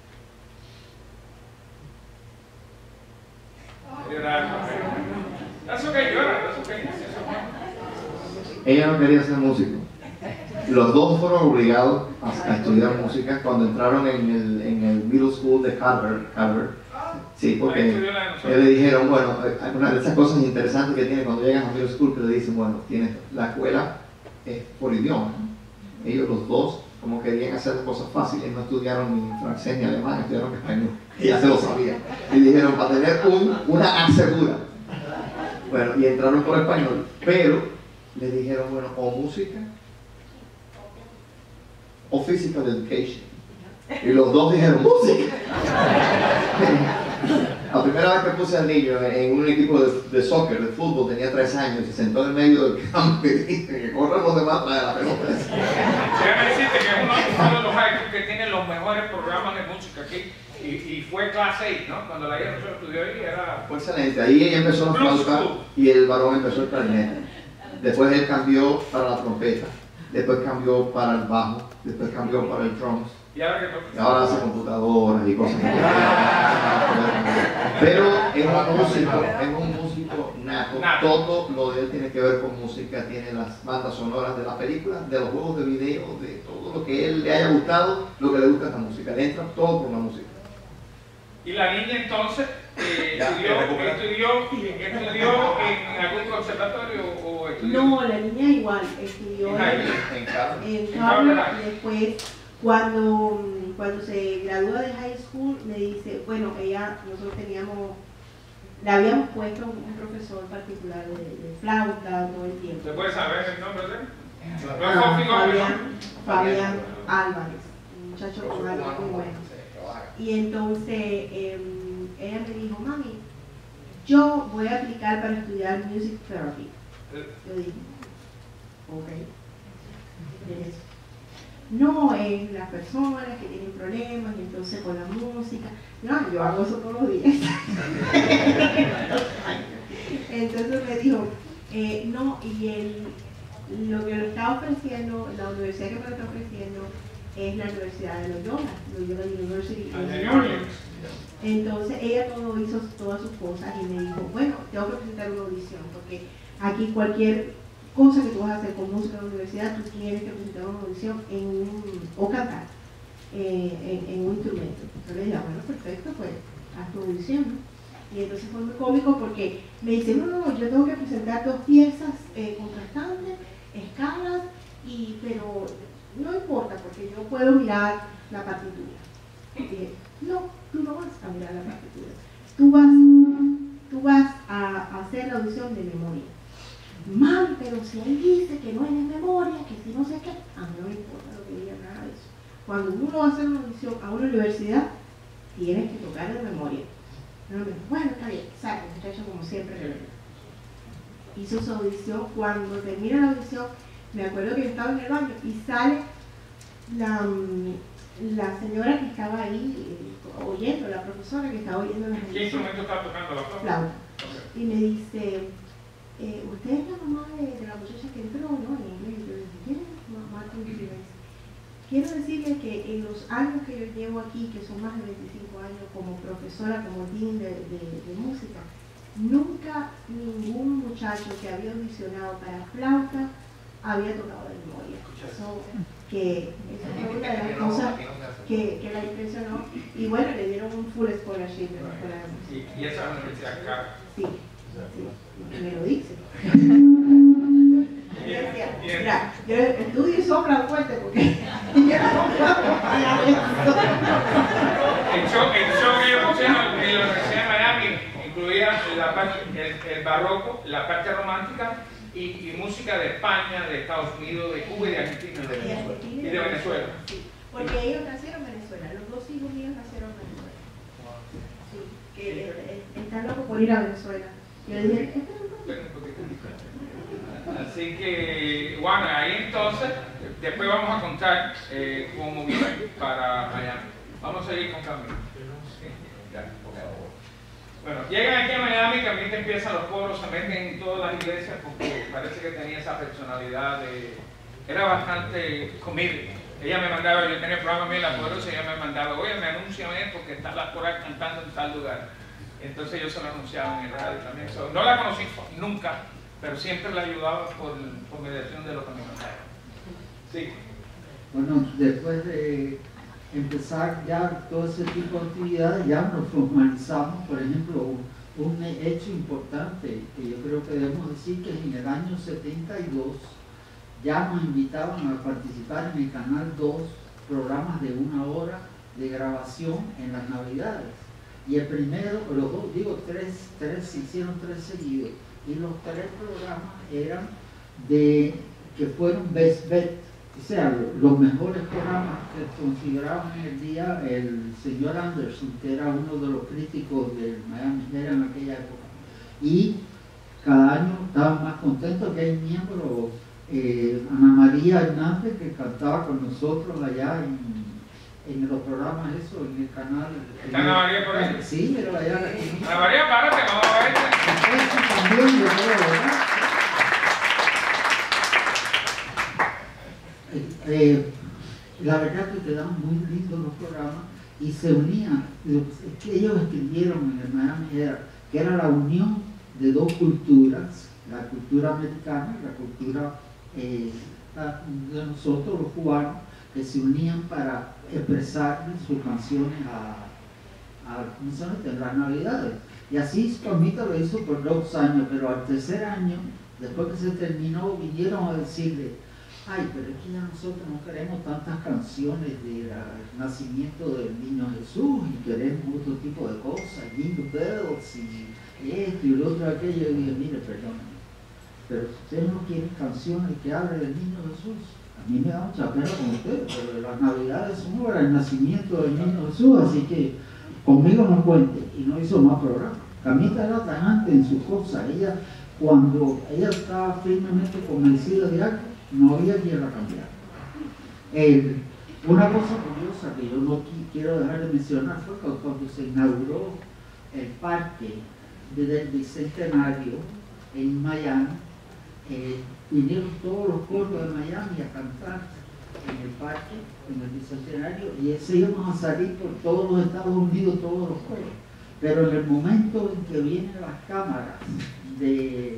ella no quería ser músico. Los dos fueron obligados a estudiar música cuando entraron en el middle school de Carver. Sí, porque le dijeron, bueno, una de esas cosas interesantes que tiene cuando llegan a middle school, que le dicen, bueno, la escuela es por idioma. Ellos los dos, como querían hacer cosas fáciles, no estudiaron ni francés ni alemán, estudiaron español. Ella se lo sabía. Y dijeron, para tener una asegura. Bueno, y entraron por español, pero le dijeron, bueno, o música o physical education. Y los dos dijeron, música. La primera vez que puse al niño en un equipo de soccer, de fútbol, tenía 3 años y se sentó en el medio del campo y dije que corran los demás para la pelota. Déjame decirte que es uno de los high schools que tiene los mejores programas de música aquí. Y fue clase 6, ¿no? Cuando la hija nosotros estudió ahí era... Fue excelente. Ahí ella empezó la flauta y el varón empezó el clarinete. Después él cambió para la trompeta. Después cambió para el bajo. Después cambió para el drums. Y ahora hace computadoras y cosas. Pero es un músico nato. Todo lo de él tiene que ver con música. Tiene las bandas sonoras de las películas, de los juegos de video, de todo lo que él le haya gustado, lo que le gusta es la música. Le entra todo por la música. Y la niña entonces estudió en algún conservatorio o estudió... No, la niña igual, estudió en Harvard y después cuando se gradúa de high school me dice, bueno, nosotros le habíamos puesto un profesor particular de flauta todo el tiempo. ¿Se puede saber el nombre de él? Fabián Álvarez, un muchacho con algo muy bueno. Y entonces ella me dijo, mami, yo voy a aplicar para estudiar Music Therapy. Yo dije, ok, ¿qué es eso? No es las personas que tienen problemas y entonces con la música. No, yo hago eso todos los días. Entonces me dijo, no, y lo que lo está ofreciendo, la universidad que me lo está ofreciendo es la Universidad de Loyola University. Entonces ella todo hizo todas sus cosas y me dijo, bueno, tengo que presentar una audición porque aquí cualquier cosa que tú vas a hacer con música en la universidad, tú tienes que presentar una audición o cantar en un instrumento. Entonces le dije, bueno, perfecto, pues haz tu audición, ¿no? Y entonces fue muy cómico porque me dice, no, yo tengo que presentar 2 piezas contrastantes, escalas, pero no importa porque yo puedo mirar la partitura. Y dije, no, tú no vas a mirar la partitura, tú vas a hacer la audición de memoria. Mal, pero si él dice que no es de memoria, que si no sé qué, a mí no me importa lo que diga nada de eso. Cuando uno va a hacer una audición a una universidad, tienes que tocar de memoria. Bueno, está bien, sale, muchacho, como siempre. Hizo su audición. Cuando termina la audición, me acuerdo que yo estaba en el baño y sale la señora que estaba ahí oyendo, la profesora que estaba oyendo la audición. ¿Qué instrumento está tocando la flauta? Flauta. Okay. Y me dice, ¿usted es la mamá de la muchacha que entró, no? En inglés. Yo le dije, ¿quién es mamá tuya? Quiero decirle que en los años que yo llevo aquí, que son más de 25 años como profesora, como dean de música, nunca ningún muchacho que había audicionado para flauta había tocado de memoria. Que esa fue una de las cosas que la impresionó. Y bueno, le dieron un full scholarship en la escuela de música. ¿Y esa es la universidad cara? Sí, me lo dice. Mira, yo estudio y sombra fuerte porque yo no puedo pagar eso. El show que yo puse en la Universidad de Miami incluía el barroco, la parte romántica y música de España, de Estados Unidos, de Cuba y de Argentina y de Venezuela. Sí, porque ellos nacieron en Venezuela, los 2 hijos míos nacieron en Venezuela. Sí, que están locos por ir a Venezuela. Yo le dije, así que, bueno, ahí entonces, después vamos a contar cómo viene para Miami. Vamos a seguir con Camilo. Bueno, llegan aquí a Miami, Camilo empiezan los coros, se meten en todas las iglesias porque parece que tenía esa personalidad era bastante comedic. Ella me mandaba, yo tenía el programa mío en la Poderosa, ella me mandaba, oye, me anuncian porque está la coral cantando en tal lugar. Entonces yo se lo anunciaba en el radio también. No la conocí nunca, pero siempre la ayudaba por mediación de los que me mandaban. Sí. Bueno, después de empezar ya todo ese tipo de actividades, ya nos formalizamos. Por ejemplo, un hecho importante que yo creo que debemos decir que en el año 72 ya nos invitaban a participar en el Canal 2 programas de 1 hora de grabación en las Navidades. Y el primero, los dos, digo, se hicieron 3 seguidos. Y los 3 programas eran que fueron Best Bet, o sea, los mejores programas que consideraban en el día el señor Anderson, que era uno de los críticos del Miami Herald en aquella época. Y cada año estaban más contentos que hay miembros, Ana María Hernández, que cantaba con nosotros allá en los programas, eso, en el canal. ¿Está Ana María por ahí? Sí, pero allá. Ana María, párate, vamos a ver. Eso también, yo creo, ¿verdad? La verdad que quedaban muy lindos los programas y se unían, que ellos escribieron en el Miami Herald, que era la unión de 2 culturas, la cultura americana y la cultura de nosotros los cubanos, que se unían para expresar sus canciones a las Navidades. Y así Tomita lo hizo por 2 años, pero al 3er año, después que se terminó, vinieron a decirle, ay, pero es que ya nosotros no queremos tantas canciones del nacimiento del niño Jesús y queremos otro tipo de cosas, Jingle Bells y esto y lo otro, aquello. Y dije, mire, perdónenme, pero si ustedes no quieren canciones que hablen del niño Jesús, a mí me da mucha pena con ustedes, pero las Navidades son ahora el nacimiento del niño Jesús, así que conmigo no cuente. Y no hizo más programa. Camita era tajante en sus cosas. Ella, cuando ella estaba firmemente convencida de algo, no había quien la cambiara. Una cosa curiosa que yo no quiero dejar de mencionar fue que cuando se inauguró el parque del Bicentenario en Miami, vinieron todos los coros de Miami a cantar en el parque, en el Bicentenario, y se iban a salir por todos los Estados Unidos, todos los coros. Pero en el momento en que vienen las cámaras de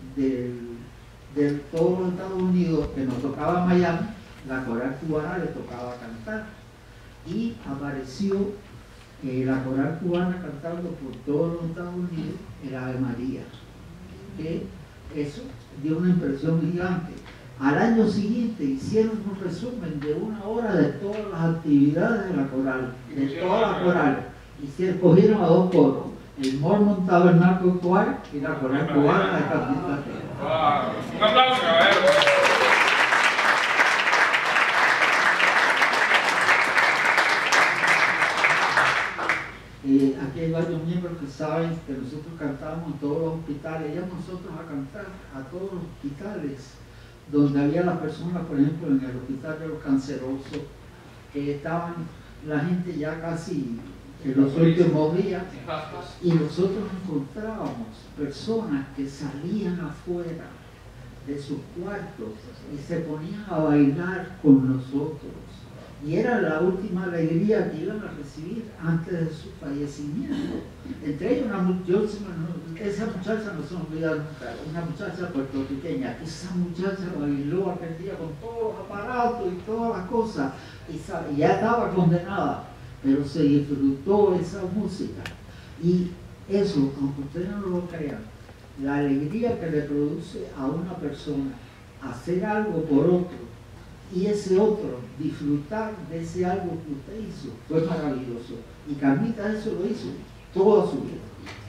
todos los Estados Unidos, que nos tocaba Miami, la coral cubana le tocaba cantar. Y apareció la coral cubana cantando por todos los Estados Unidos el Ave María. Que eso dio una impresión gigante. Al año siguiente hicieron un resumen de 1 hora de todas las actividades de la coral, de toda la coral. Y cogieron a 2 coros, el Mormon Tabernacle Choir y la coral cubana de Camita. Wow. Un aplauso, caballero. Aquí hay varios miembros que saben que nosotros cantábamos en todos los hospitales, íbamos nosotros a cantar a todos los hospitales donde había las personas, por ejemplo, en el hospital de los cancerosos, que estaban la gente ya casi en los últimos días, y nosotros encontrábamos personas que salían afuera de sus cuartos y se ponían a bailar con nosotros. Y era la última alegría que iban a recibir antes de su fallecimiento. Entre ellos, esa muchacha no se me olvida nunca, una muchacha puertorriqueña. Esa muchacha bailó aquel día con todos los aparatos y todas las cosas, y ya estaba condenada, pero se disfrutó esa música. Y eso, aunque ustedes no lo crean, la alegría que le produce a una persona hacer algo por otro, y ese otro disfrutar de ese algo que usted hizo, fue maravilloso. Y Camita eso lo hizo toda su vida.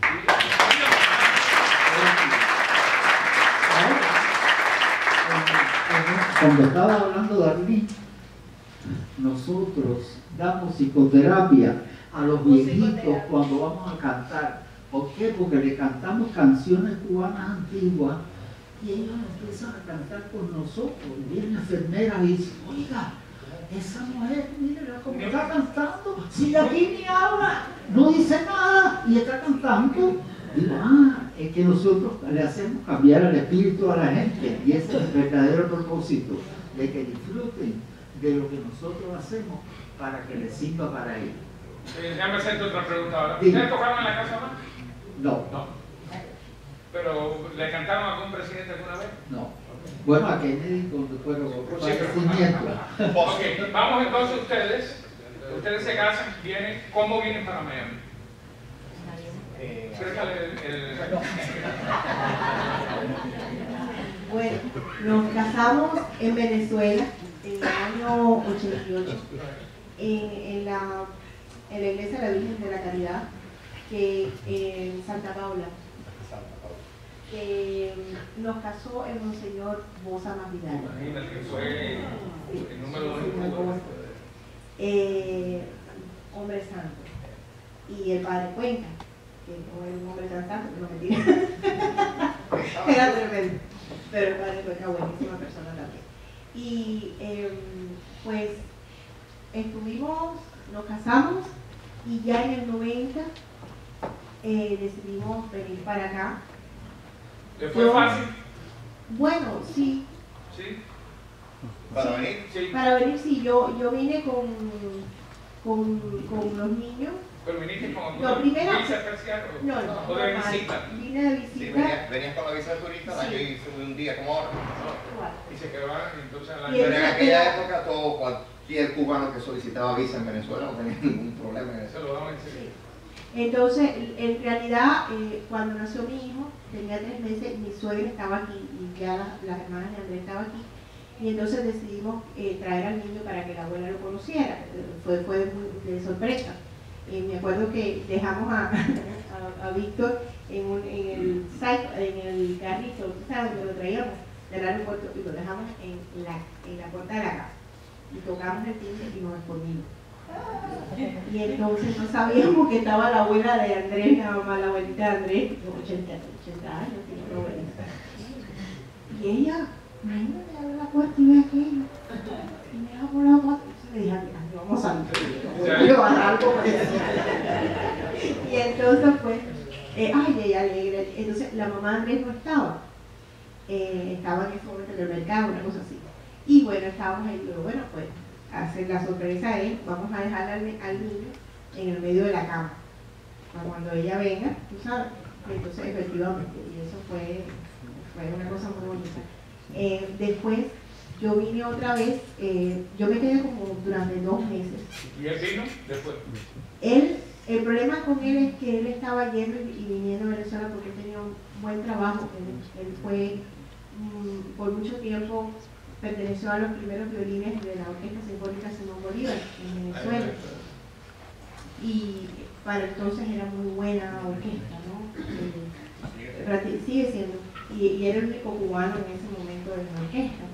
Cuando estaba hablando de Arlene, nosotros damos psicoterapia a los viejitos cuando vamos a cantar. ¿Por qué? Porque le cantamos canciones cubanas antiguas y ellos empiezan a cantar con nosotros. Y vienen enfermeras y dicen, oiga, esa mujer, mírela cómo está cantando, si aquí ni habla, no dice nada y está cantando. Digo, es que nosotros le hacemos cambiar el espíritu a la gente, y ese es el verdadero propósito, de que disfruten de lo que nosotros hacemos para que les sirva para ellos. Déjame hacerte otra pregunta ahora. ¿Ustedes tocaron en la casa más? No. ¿Pero le cantaron a algún presidente alguna vez? No. Bueno, a Kennedy cuando fueron fallecimiento. Ok, vamos entonces ustedes. Ustedes se casan, ¿cómo vienen para Miami? Bueno, nos casamos en Venezuela en el año 88 en la iglesia de la Virgen de la Caridad, que en Santa Paula. Nos casó el Monseñor Bosa Masvidal. Imagínate que fue el número 2. Hombre santo. Y el padre Cuenca, que no era un hombre tan santo, pero no mentira. Era tremendo. Pero el padre Cuenca, buenísima persona también. Y pues nos casamos, y ya en el 90 decidimos venir para acá. ¿Le fue fácil? Bueno, sí. ¿Sí? ¿Para venir? Sí. Para venir, sí. Yo vine con los niños. ¿Pero viniste con No, primero- visa especial No, o de normal. visita? Vine de Sí, visita. venías con la visa de turista, Sí. yo hice un día como ahora. Igual. Y se quedaban entonces al Y año. Pero en aquella época cualquier cubano que solicitaba visa en Venezuela no tenía ningún problema en eso. Se lo daban enseguida. Entonces, en realidad, cuando nació mi hijo, tenía 3 meses, mi suegra estaba aquí y ya las hermanas de Andrés estaban aquí. Y entonces decidimos traer al niño para que la abuela lo conociera. Fue de sorpresa. Me acuerdo que dejamos a Víctor en el carrito, ¿sabes? Donde lo traíamos del aeropuerto, y lo dejamos en la puerta de la casa. Y tocamos el timbre y nos escondimos. Y entonces no sabíamos que estaba la abuela de Andrés, la mamá, la abuelita de Andrés, 80 años, tiene una abuelita. Y ella, imagínate, abre la puerta y ve aquello. Y me da por la puerta. Y le dije, vamos a llevar algo. Y entonces pues, ay, ella alegre. Entonces la mamá de Andrés no estaba. Estaba en ese momento en el mercado, una cosa así. Y bueno, estábamos ahí, pero bueno, pues, hacer la sorpresa es, vamos a dejar al niño en el medio de la cama. Para cuando ella venga, tú sabes. Entonces, efectivamente, y eso fue una cosa muy bonita. Después, yo vine otra vez, yo me quedé como durante 2 meses. ¿Y él vino después? El problema con él es que él estaba yendo y viniendo a Venezuela porque él tenía un buen trabajo. Él fue, por mucho tiempo, perteneció a los primeros violines de la Orquesta Sinfónica Simón Bolívar en Venezuela. Y para entonces era muy buena orquesta, ¿no? Sigue siendo. Y era el único cubano en ese momento de la orquesta.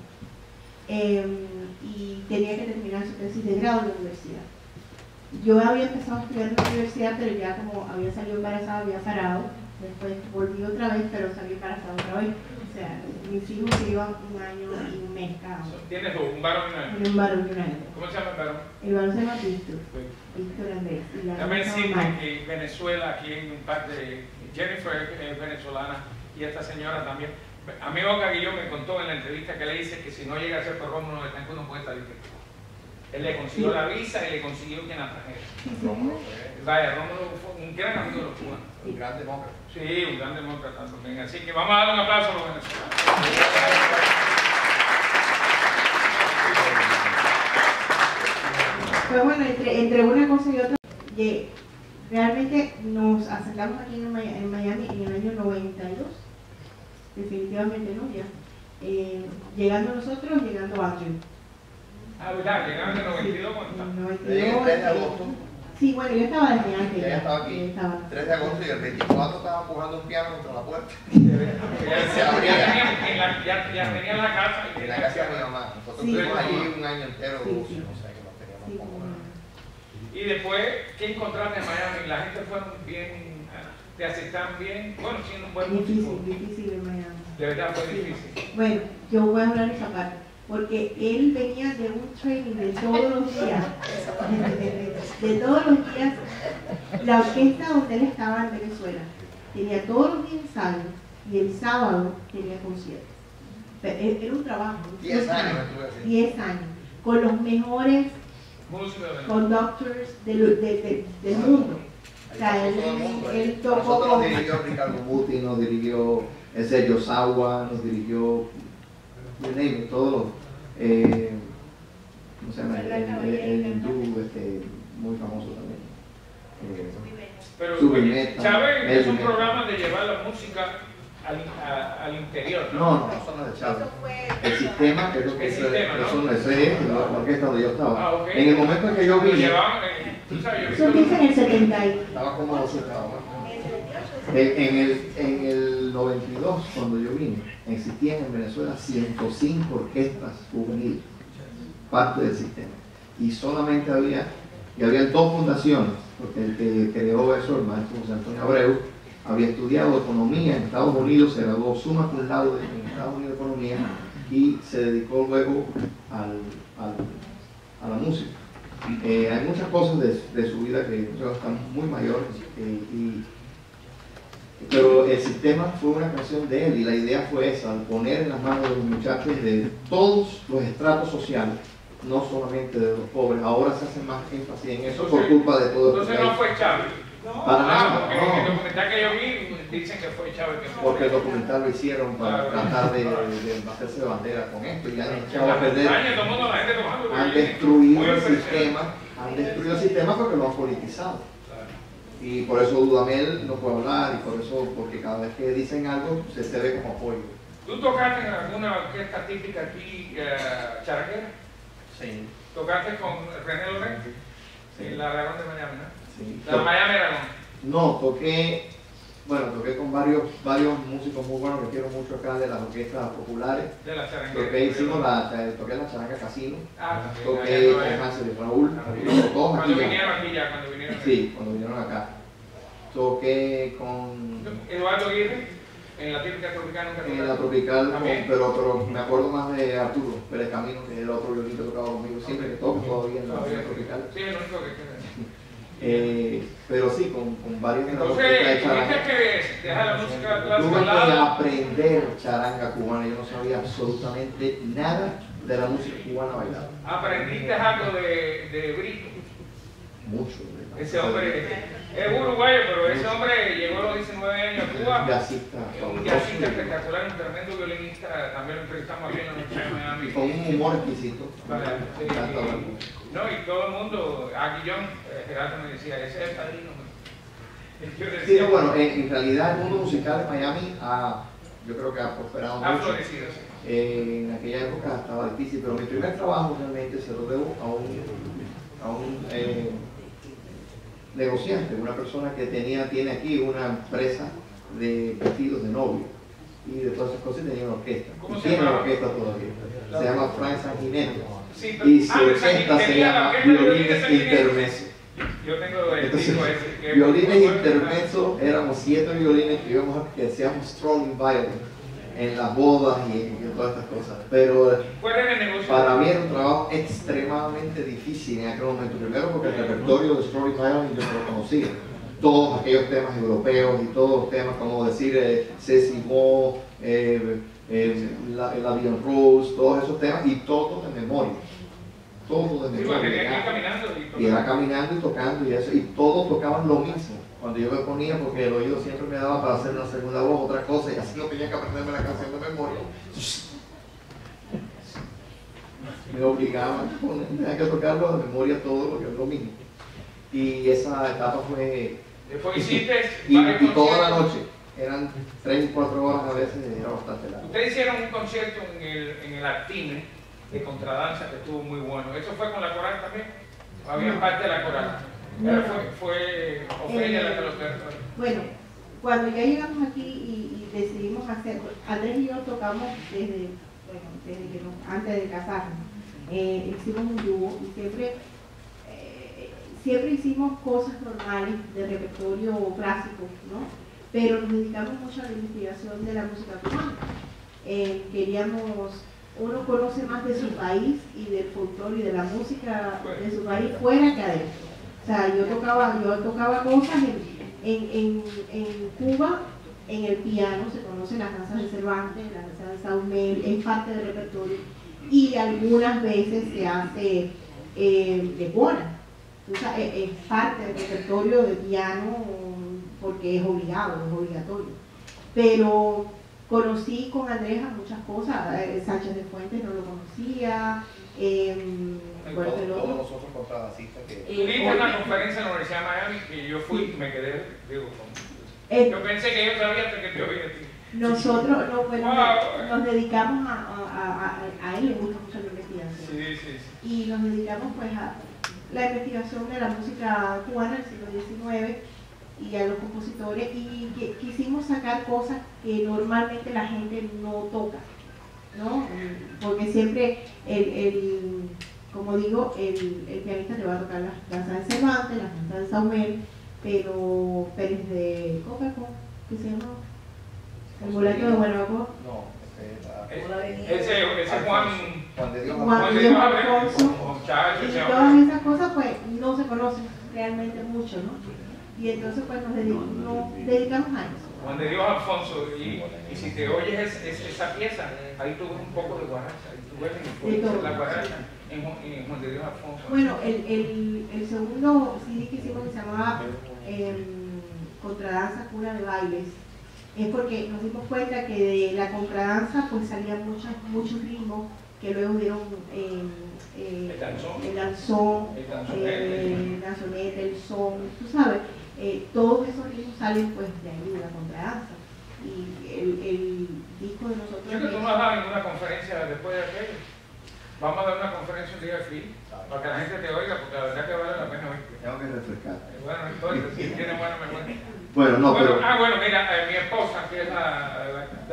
Y tenía que terminar su tesis de grado en la universidad. Yo había empezado a estudiar en la universidad, pero ya como había salido embarazada, había parado. Después volví otra vez, pero salí embarazada otra vez. O sea, mis hijos iban 1 año y 1 mes cada uno. ¿Tienes tú, un varón y una hembra? Un varón y una hembra. ¿Cómo se llama el varón? El varón se llama Víctor. Víctor Andrés. También decirte que Venezuela, aquí en un par de... Jennifer es venezolana y esta señora también. A mí Olga Guillón me contó en la entrevista que le dice que si no llega a ser por Rómulo Betancourt no puede estar directo. Él le consiguió la visa y le consiguió quien la trajera. Vaya, Rómulo fue un gran amigo de los cubanos. Un gran demócrata. Sí, un gran demócrata también. Así que vamos a dar un aplauso a los venezolanos. Pues bueno, entre una cosa y otra, realmente nos asentamos aquí en Miami en el año 92, definitivamente no, ya. Llegando nosotros, llegando Andrew. Ah, ¿verdad? Llegaron en el 92 cuando está. En 92, El 3 de agosto. Sí, bueno, yo estaba desde antes. Ya estaba aquí. 3 de agosto y el 24 estaba empujando un piano contra la puerta. Se abría. Ya tenía la casa. En la casa de mi mamá. Nosotros estuvimos allí un año entero. Sí. O sea que nos teníamos como... Y después, ¿qué encontraste en Miami? La gente fue bien, te aceptaron bien, bueno, siendo un buen músico. Difícil en Miami. De verdad fue difícil. Bueno, yo voy a hablar esa parte, porque él venía de un training de todos los días, de todos los días. La orquesta donde él estaba en Venezuela tenía todos los días ensayo y el sábado tenía conciertos. Era un trabajo. 10 años estuve así. 10 años, con los mejores conductors del mundo. O sea, él tocó. Nosotros nos dirigió Ricardo Muti, nos dirigió Sergio Sawa, nos dirigió todos los ¿cómo se llama? El hindú, muy famoso también. Pero Chávez es un programa de llevar la música al interior, ¿no? No, eso no es de Chávez. El sistema, que es lo que es la orquesta donde yo estaba. Ah, okay. En el momento en que yo vine, Eso empieza en el 70. estaba como en el 92, cuando yo vine, existían en Venezuela 105 orquestas juveniles, parte del sistema. Y solamente había 2 fundaciones, porque el que creó eso, el maestro José Antonio Abreu, había estudiado economía en Estados Unidos, se graduó summa cum laude en Estados Unidos de economía y se dedicó luego a la música. Hay muchas cosas de su vida que nosotros estamos muy mayores, pero el sistema fue una canción de él y la idea fue esa, poner en las manos de los muchachos de todos los estratos sociales, no solamente de los pobres. Ahora se hace más énfasis en eso por culpa de todo esto. Entonces no fue Chávez. Para nada, porque no. el documental que yo vi dicen que fue Chávez que fue. Porque el documental lo hicieron para tratar de hacerse de bandera con esto y han echado a perder. Han destruido el sistema porque lo han politizado. Y por eso Dudamel no puede hablar, y por eso, porque cada vez que dicen algo se ve como apoyo. ¿Tú tocaste en alguna orquesta típica aquí, charaquera? Sí. ¿Tocaste con René Lorenz? Sí. En la Aragón de Miami, ¿no? Sí. La Miami Aragón. No, toqué Bueno, toqué con varios músicos muy buenos que quiero mucho acá de las orquestas populares. De la charanga. Toqué la charanga Casino. Ah, Toqué con Hansel y Raúl. Cuando vinieron aquí ya, cuando vinieron aquí. Sí, cuando vinieron acá. Toqué con Eduardo Aguirre, en la típica tropical nunca en la tropical, También. pero me acuerdo más de Arturo Pérez Camino, que es el otro violín que tocaba conmigo siempre, que toco todavía en la tropical. Sí, es lo único que queda. Pero sí, con varios de las Entonces, orquestas de tuviste charanga. que dejar la música clásica Tuve al que lado. aprender charanga cubana, yo no sabía absolutamente nada de la música cubana bailada. Aprendiste algo de Brito. Mucho. Ese hombre es uruguayo, pero ese hombre llegó a los 19 años a Cuba. Jazzista. Un jazzista espectacular, un tremendo violinista. También lo entrevistamos aquí en la noche de Miami. Con un humor exquisito. Vale, sí, Me encanta hablar. no, y todo el mundo, aquí John, Gerardo me decía, ese es el padrino. Yo Sí, decía, bueno, en realidad el mundo musical de Miami yo creo que ha prosperado ha mucho. florecido, sí. En aquella época estaba difícil, pero mi primer trabajo realmente se lo debo a un negociante, una persona que tiene aquí una empresa de vestidos de novio y de todas esas cosas, y tenía una orquesta. ¿Cómo Y se tiene una llama? orquesta todavía. Se llama Frank Sanguinetti. Sí, pero- Y su pero orquesta se tenía la llama orquesta de Violines Sanguinetti. Intermezzo. Yo tengo el Entonces, disco ese. que- violines intermezzo, éramos 7 violines que hacíamos strolling violin en las bodas y en todas estas cosas. Pero ¿Cuál era el negocio? para mí era un trabajo extremadamente difícil en aquel momento. Primero porque el repertorio de strolling violin yo no lo conocía. Todos aquellos temas europeos y todos los temas como decir Ceci Mo, la Dion Rose, todos esos temas y todo de memoria. Todo de Sí, porque memoria. tenía que ir caminando Y era caminando y tocando y eso, y todos tocaban lo mismo. Cuando yo me ponía, porque el oído siempre me daba para hacer una segunda voz, otra cosa, y así no tenía que aprenderme la canción de memoria. Me obligaban a tenía que tocarlo de memoria todo lo que es lo mismo. Y esa etapa fue... Después hiciste Y varios toda la conciertos. noche, eran 3 y 4 horas a veces, era bastante largo. Ustedes hicieron un concierto en el Artine de contradanza que estuvo muy bueno. ¿Eso fue con la coral también? ¿O había parte de la coral? No. Fue Ofelia la que lo terminó. Bueno, cuando ya llegamos aquí y decidimos hacer, Andrés y yo tocamos desde que antes de casarnos, hicimos un dúo y siempre hicimos cosas normales de repertorio clásico, ¿no? Pero nos dedicamos mucho a la investigación de la música cubana. Uno conoce más de su país y del folclore y de la música de su país fuera que adentro. O sea, yo tocaba cosas en Cuba, en el piano, se conocen las danzas de Cervantes, las danzas de Saumel, es parte del repertorio, y algunas veces se hace de Bona. Entonces, es parte del repertorio de piano porque es obligatorio. Pero conocí con Andrés muchas cosas, Sánchez de Fuentes no lo conocía, bueno, el Todos otro. nosotros contrabacistas que... Tuviste una conferencia en la Universidad de Miami que yo fui y me quedé, digo, yo pensé que yo sabía hasta que te oí a ti. Nosotros Wow. nos dedicamos a él le gusta mucho la investigación. Sí. Y nos dedicamos pues a la investigación de la música cubana del siglo XIX y a los compositores, y quisimos sacar cosas que normalmente la gente no toca, ¿no? Porque siempre como digo, el pianista te va a tocar las danzas de Cervantes, las danzas de Saumel, pero Pérez de Coca-Cola, ¿qué se llama? El mulato de Guanajuato. No, Ese Juan Juan de Dios Juan de Dios Dios Abreu, Alfonso. muchacho, Y ese todas hombre. esas cosas pues no se conocen realmente mucho, ¿no? Y entonces pues nos dedicamos a eso. Juan de Dios Alfonso, y si te oyes esa pieza, ahí tú ves un poco de guaracha, y tú ves la guaracha en Juan de Dios Alfonso. Bueno, el segundo CD que hicimos que se llamaba Contradanza Cuna de Bailes, es porque nos dimos cuenta que de la contradanza pues salían muchos ritmos que luego dieron El danzón. el danzón, el danzonete, el son, tú sabes, todos esos ritmos salen pues de ahí, de la contradanza. Y el disco de nosotros... Yo que tú no has dado ninguna conferencia después de aquello. Vamos a dar una conferencia un día aquí, para que la gente te oiga, porque la verdad que vale la pena oírte. Tengo que refrescar. Bueno, no importa, si tiene buena memoria. Bueno, no, Bueno, pero... bueno, mira,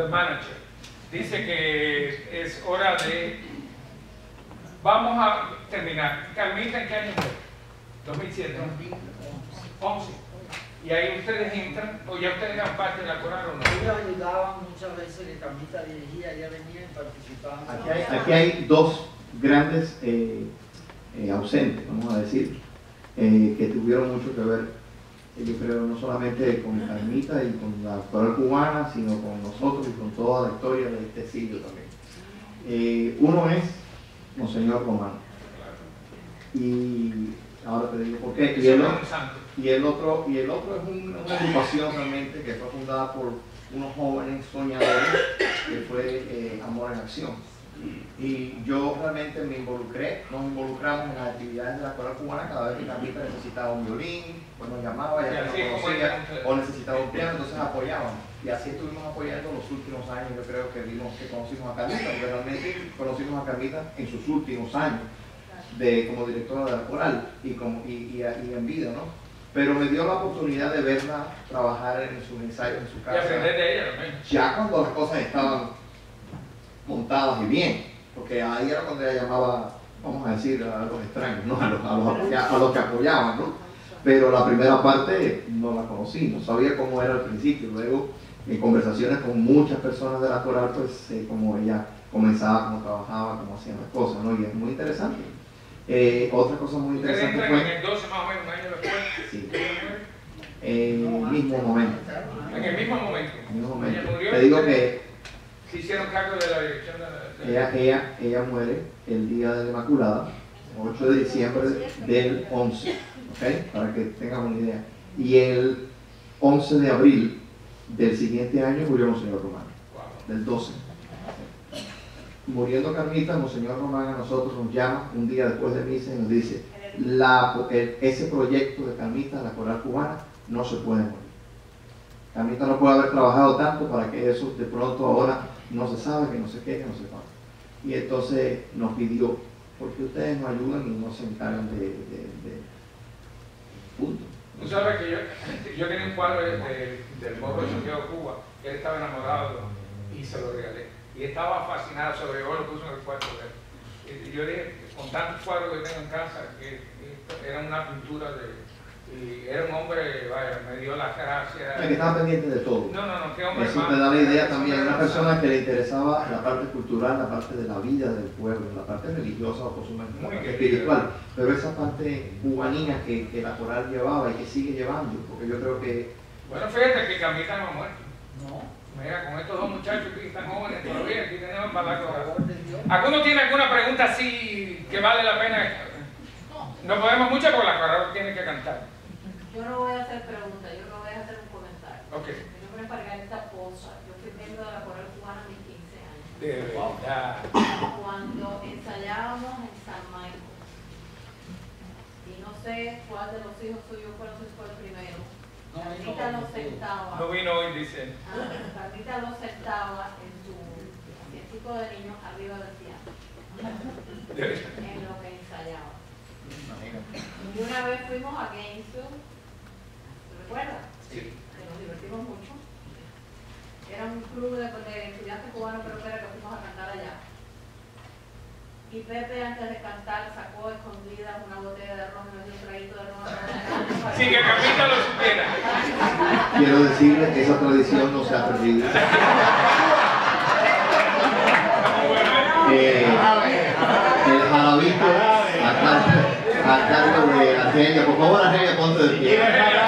the manager. Dice que es hora de... Vamos a terminar. Carmita, ¿en qué año fue? 2007. 11. Y ahí ustedes entran, o ya ustedes eran parte de la coral o no. Ellos ayudaban muchas veces, que Carmita dirigía, ella venía y participaba. Aquí hay dos grandes ausentes, vamos a decir, que tuvieron mucho que ver, yo creo, no solamente con Carmita y con la coral cubana, sino con nosotros y con toda la historia de este siglo también. Uno es Monseñor Romano. Y ahora te digo por qué. Y el otro es una agrupación realmente que fue fundada por unos jóvenes soñadores, que fue Amor en Acción. Y yo realmente nos involucramos en las actividades de la coral cubana cada vez que Carmita necesitaba un violín, pues nos llamaba, ya nos conocía, o necesitaba un piano, entonces apoyábamos. Y así estuvimos apoyando los últimos años. Yo creo que conocimos a Carmita, porque realmente conocimos a Carmita en sus últimos años como directora de la coral y en vida, ¿no? Pero me dio la oportunidad de verla trabajar en sus ensayos en su casa. Y aprender de ella también. Ya cuando las cosas estaban montadas y bien, porque ahí era cuando ella llamaba, vamos a decir, a los extraños, ¿no? a los que apoyaban, ¿no? Pero la primera parte no la conocí, no sabía cómo era al principio. Luego, en conversaciones con muchas personas de la coral, pues sé cómo ella comenzaba, cómo trabajaba, cómo hacían las cosas, ¿no? Y es muy interesante. Otra cosa muy interesante fue... fue... en el 12 más o menos, un año después. Sí. En el mismo momento. En el mismo momento. Ella murió. Te digo que se hicieron cargo de la dirección de la... ella muere el día de la Inmaculada, 8 de diciembre del 11, ¿ok? Para que tengan una idea. Y el 11 de abril del siguiente año murió Monseñor Román, del 12. Muriendo Carmita, Monseñor Román a nosotros nos llama un día después de misa y nos dice: ese proyecto de Carmita, la coral cubana, no se puede morir. Carmita no puede haber trabajado tanto para que eso de pronto ahora no se sabe, que no sé qué, que no se cuánto. Y entonces nos pidió, porque ustedes nos ayudan y no se encargan de punto. Tú sabes que yo tenía un cuadro del morro de Santiago de Cuba, que él estaba enamorado y se lo regalé. Y estaba fascinado, sobre todo lo puso en el cuarto de él. Y yo dije, con tantos cuadros que tengo en casa, que era una pintura y era un hombre, vaya, me dio las gracias. Que estaba pendiente de todo. No, qué hombre. Eso te da la idea también, una persona que le interesaba la parte cultural, la parte de la vida del pueblo, la parte religiosa o por su mente, la parte espiritual, pero esa parte cubanina que la coral llevaba y que sigue llevando, porque yo creo que... Bueno, fíjate que Carmita no ha muerto. No. Mira, con estos dos muchachos que están jóvenes todavía, aquí tenemos para la coral. ¿Alguno tiene alguna pregunta así que vale la pena? No podemos mucho porque la coral tiene que cantar. Yo no voy a hacer preguntas, yo no voy a hacer un comentario. Okay. Mi nombre es Margarita Poza, yo fui miembro de la coral cubana a mis 15 años. De verdad. Cuando ensayábamos en San Michael, y no sé cuál de los hijos suyos fue el primero, Carmita lo sentaba. No vino hoy, dice. Carmita lo sentaba en su asientico de niños arriba del piano, en lo que ensayaba. Y una vez fuimos a Gainesville, ¿te recuerdas? Sí. Que nos divertimos mucho. Era un club de estudiantes cubanos, pero que fuimos a cantar allá. Y Pepe, antes de cantar, sacó escondidas una botella de ron y nos dio un traguito de ron. Sí, que Carmita lo supiera. Quiero decirles que esa tradición no se ha perdido. El jarabito a cargo de Argelia. Por favor, Argelia, ponte de pie.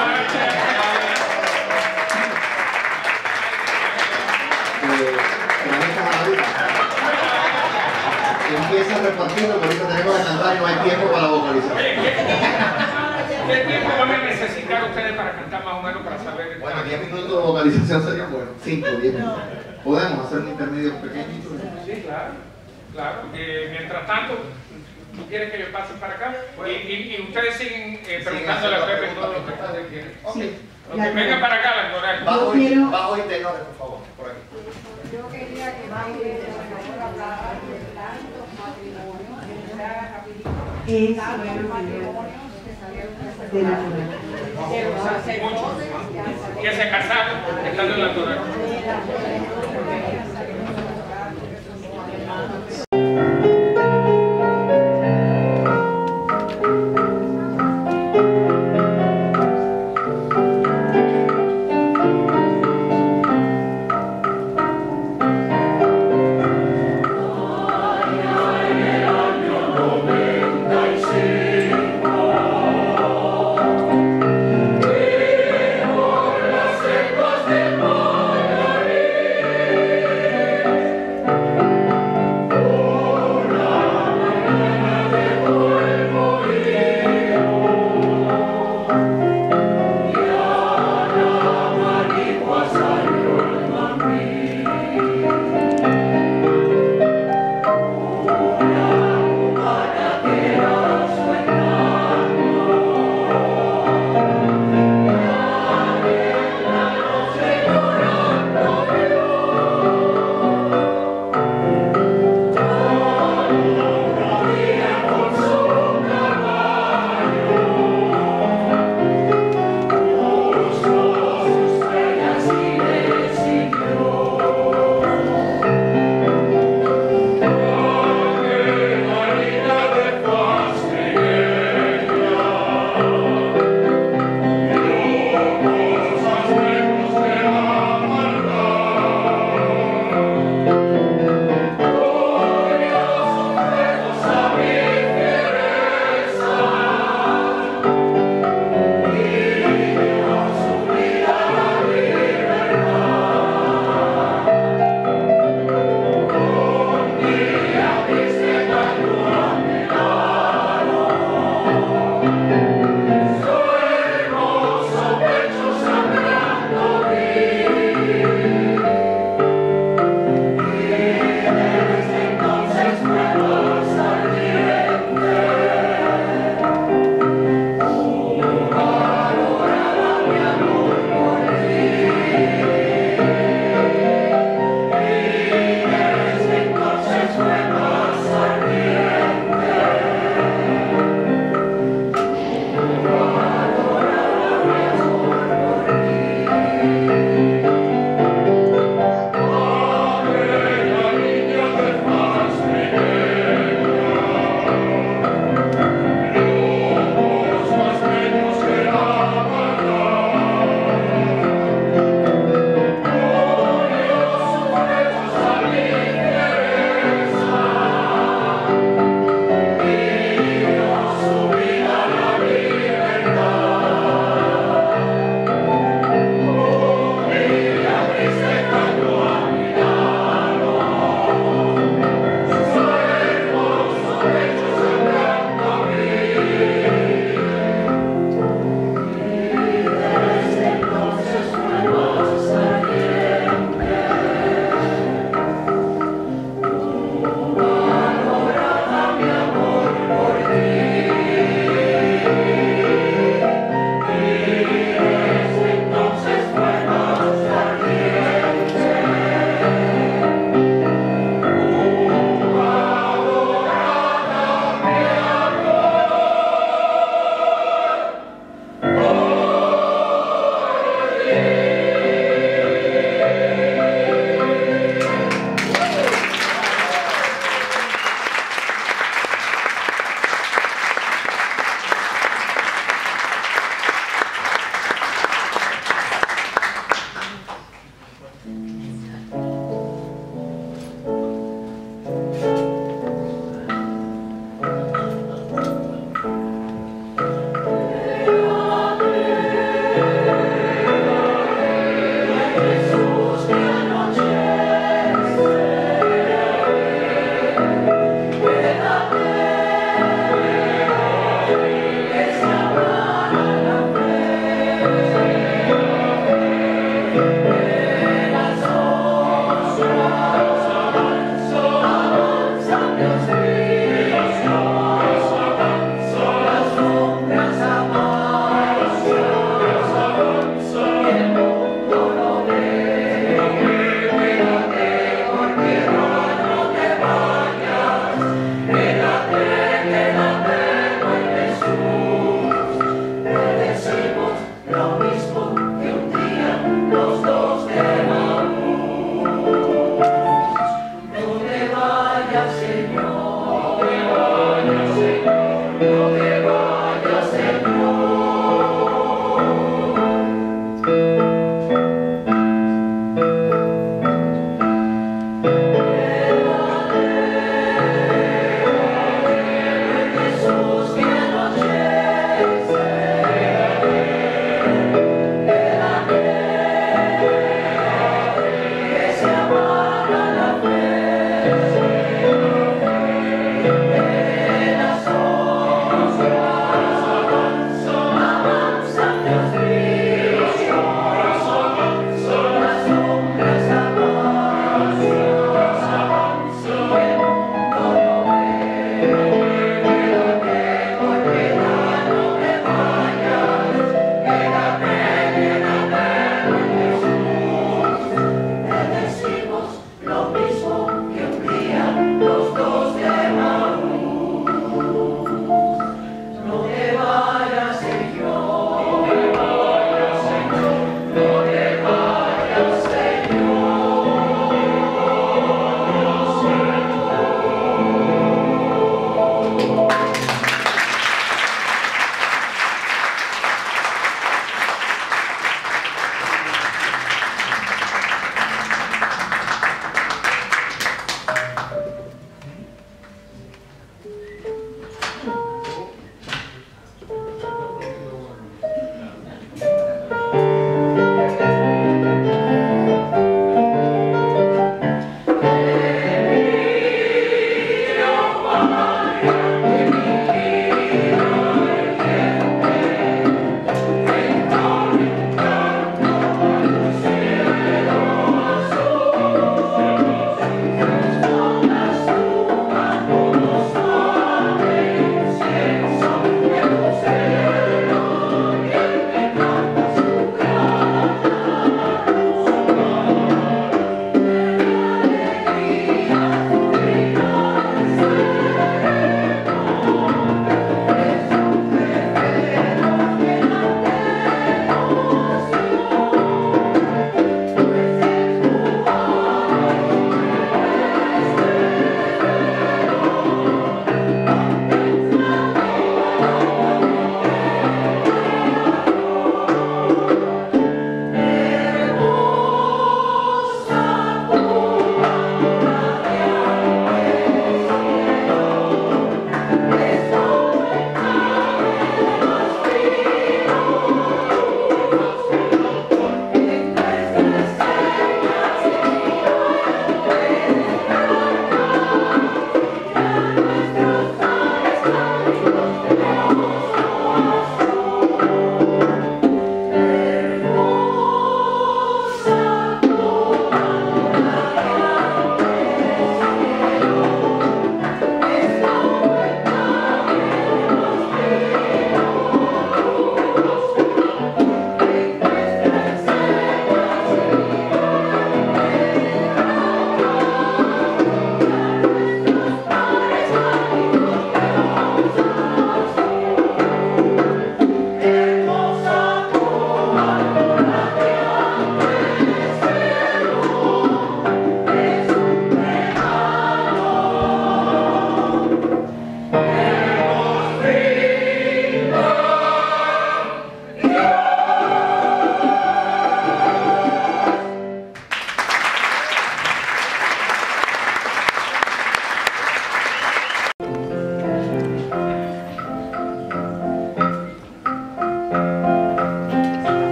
Empieza a repartirlo, porque ahorita tenemos que cantar y no hay tiempo para vocalizar. ¿Qué tiempo van a necesitar ustedes para cantar más o menos para saber? Bueno, 10 minutos de vocalización serían buenos. 5 o 10 minutos. ¿Podemos hacer un intermedio pequeñito? Sí, claro. Claro. Mientras tanto, ¿tú quieres que yo pase para acá? Y ustedes siguen preguntándole a Pepe todo lo que ustedes quieren. Ok, vengan para acá, la coral. Bajo y tenores, por favor, por aquí. Yo quería que Mauri de hablara de tantos matrimonios, que se haga rapidito. Tantos matrimonios de la coral. de los sacerdotes Que se casaron estando en la coral.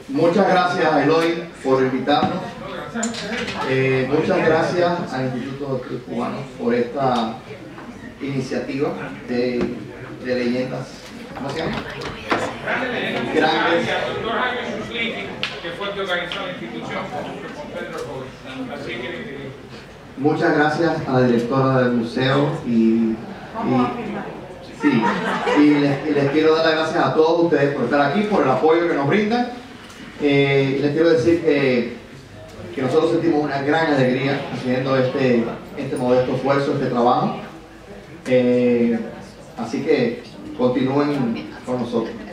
Muchas gracias a Eloy por invitarnos. Muchas gracias al Instituto de Estudios Cubanos por esta iniciativa de leyendas. ¿Cómo se llama? Grandes. Doctor Jaime Susliki, que fue el que organizó la institución con Pedro Robles. Así que muchas gracias a la directora del museo y les quiero dar las gracias a todos ustedes por estar aquí, por el apoyo que nos brindan. Les quiero decir que nosotros sentimos una gran alegría haciendo este modesto esfuerzo, este trabajo. Así que continúen con nosotros.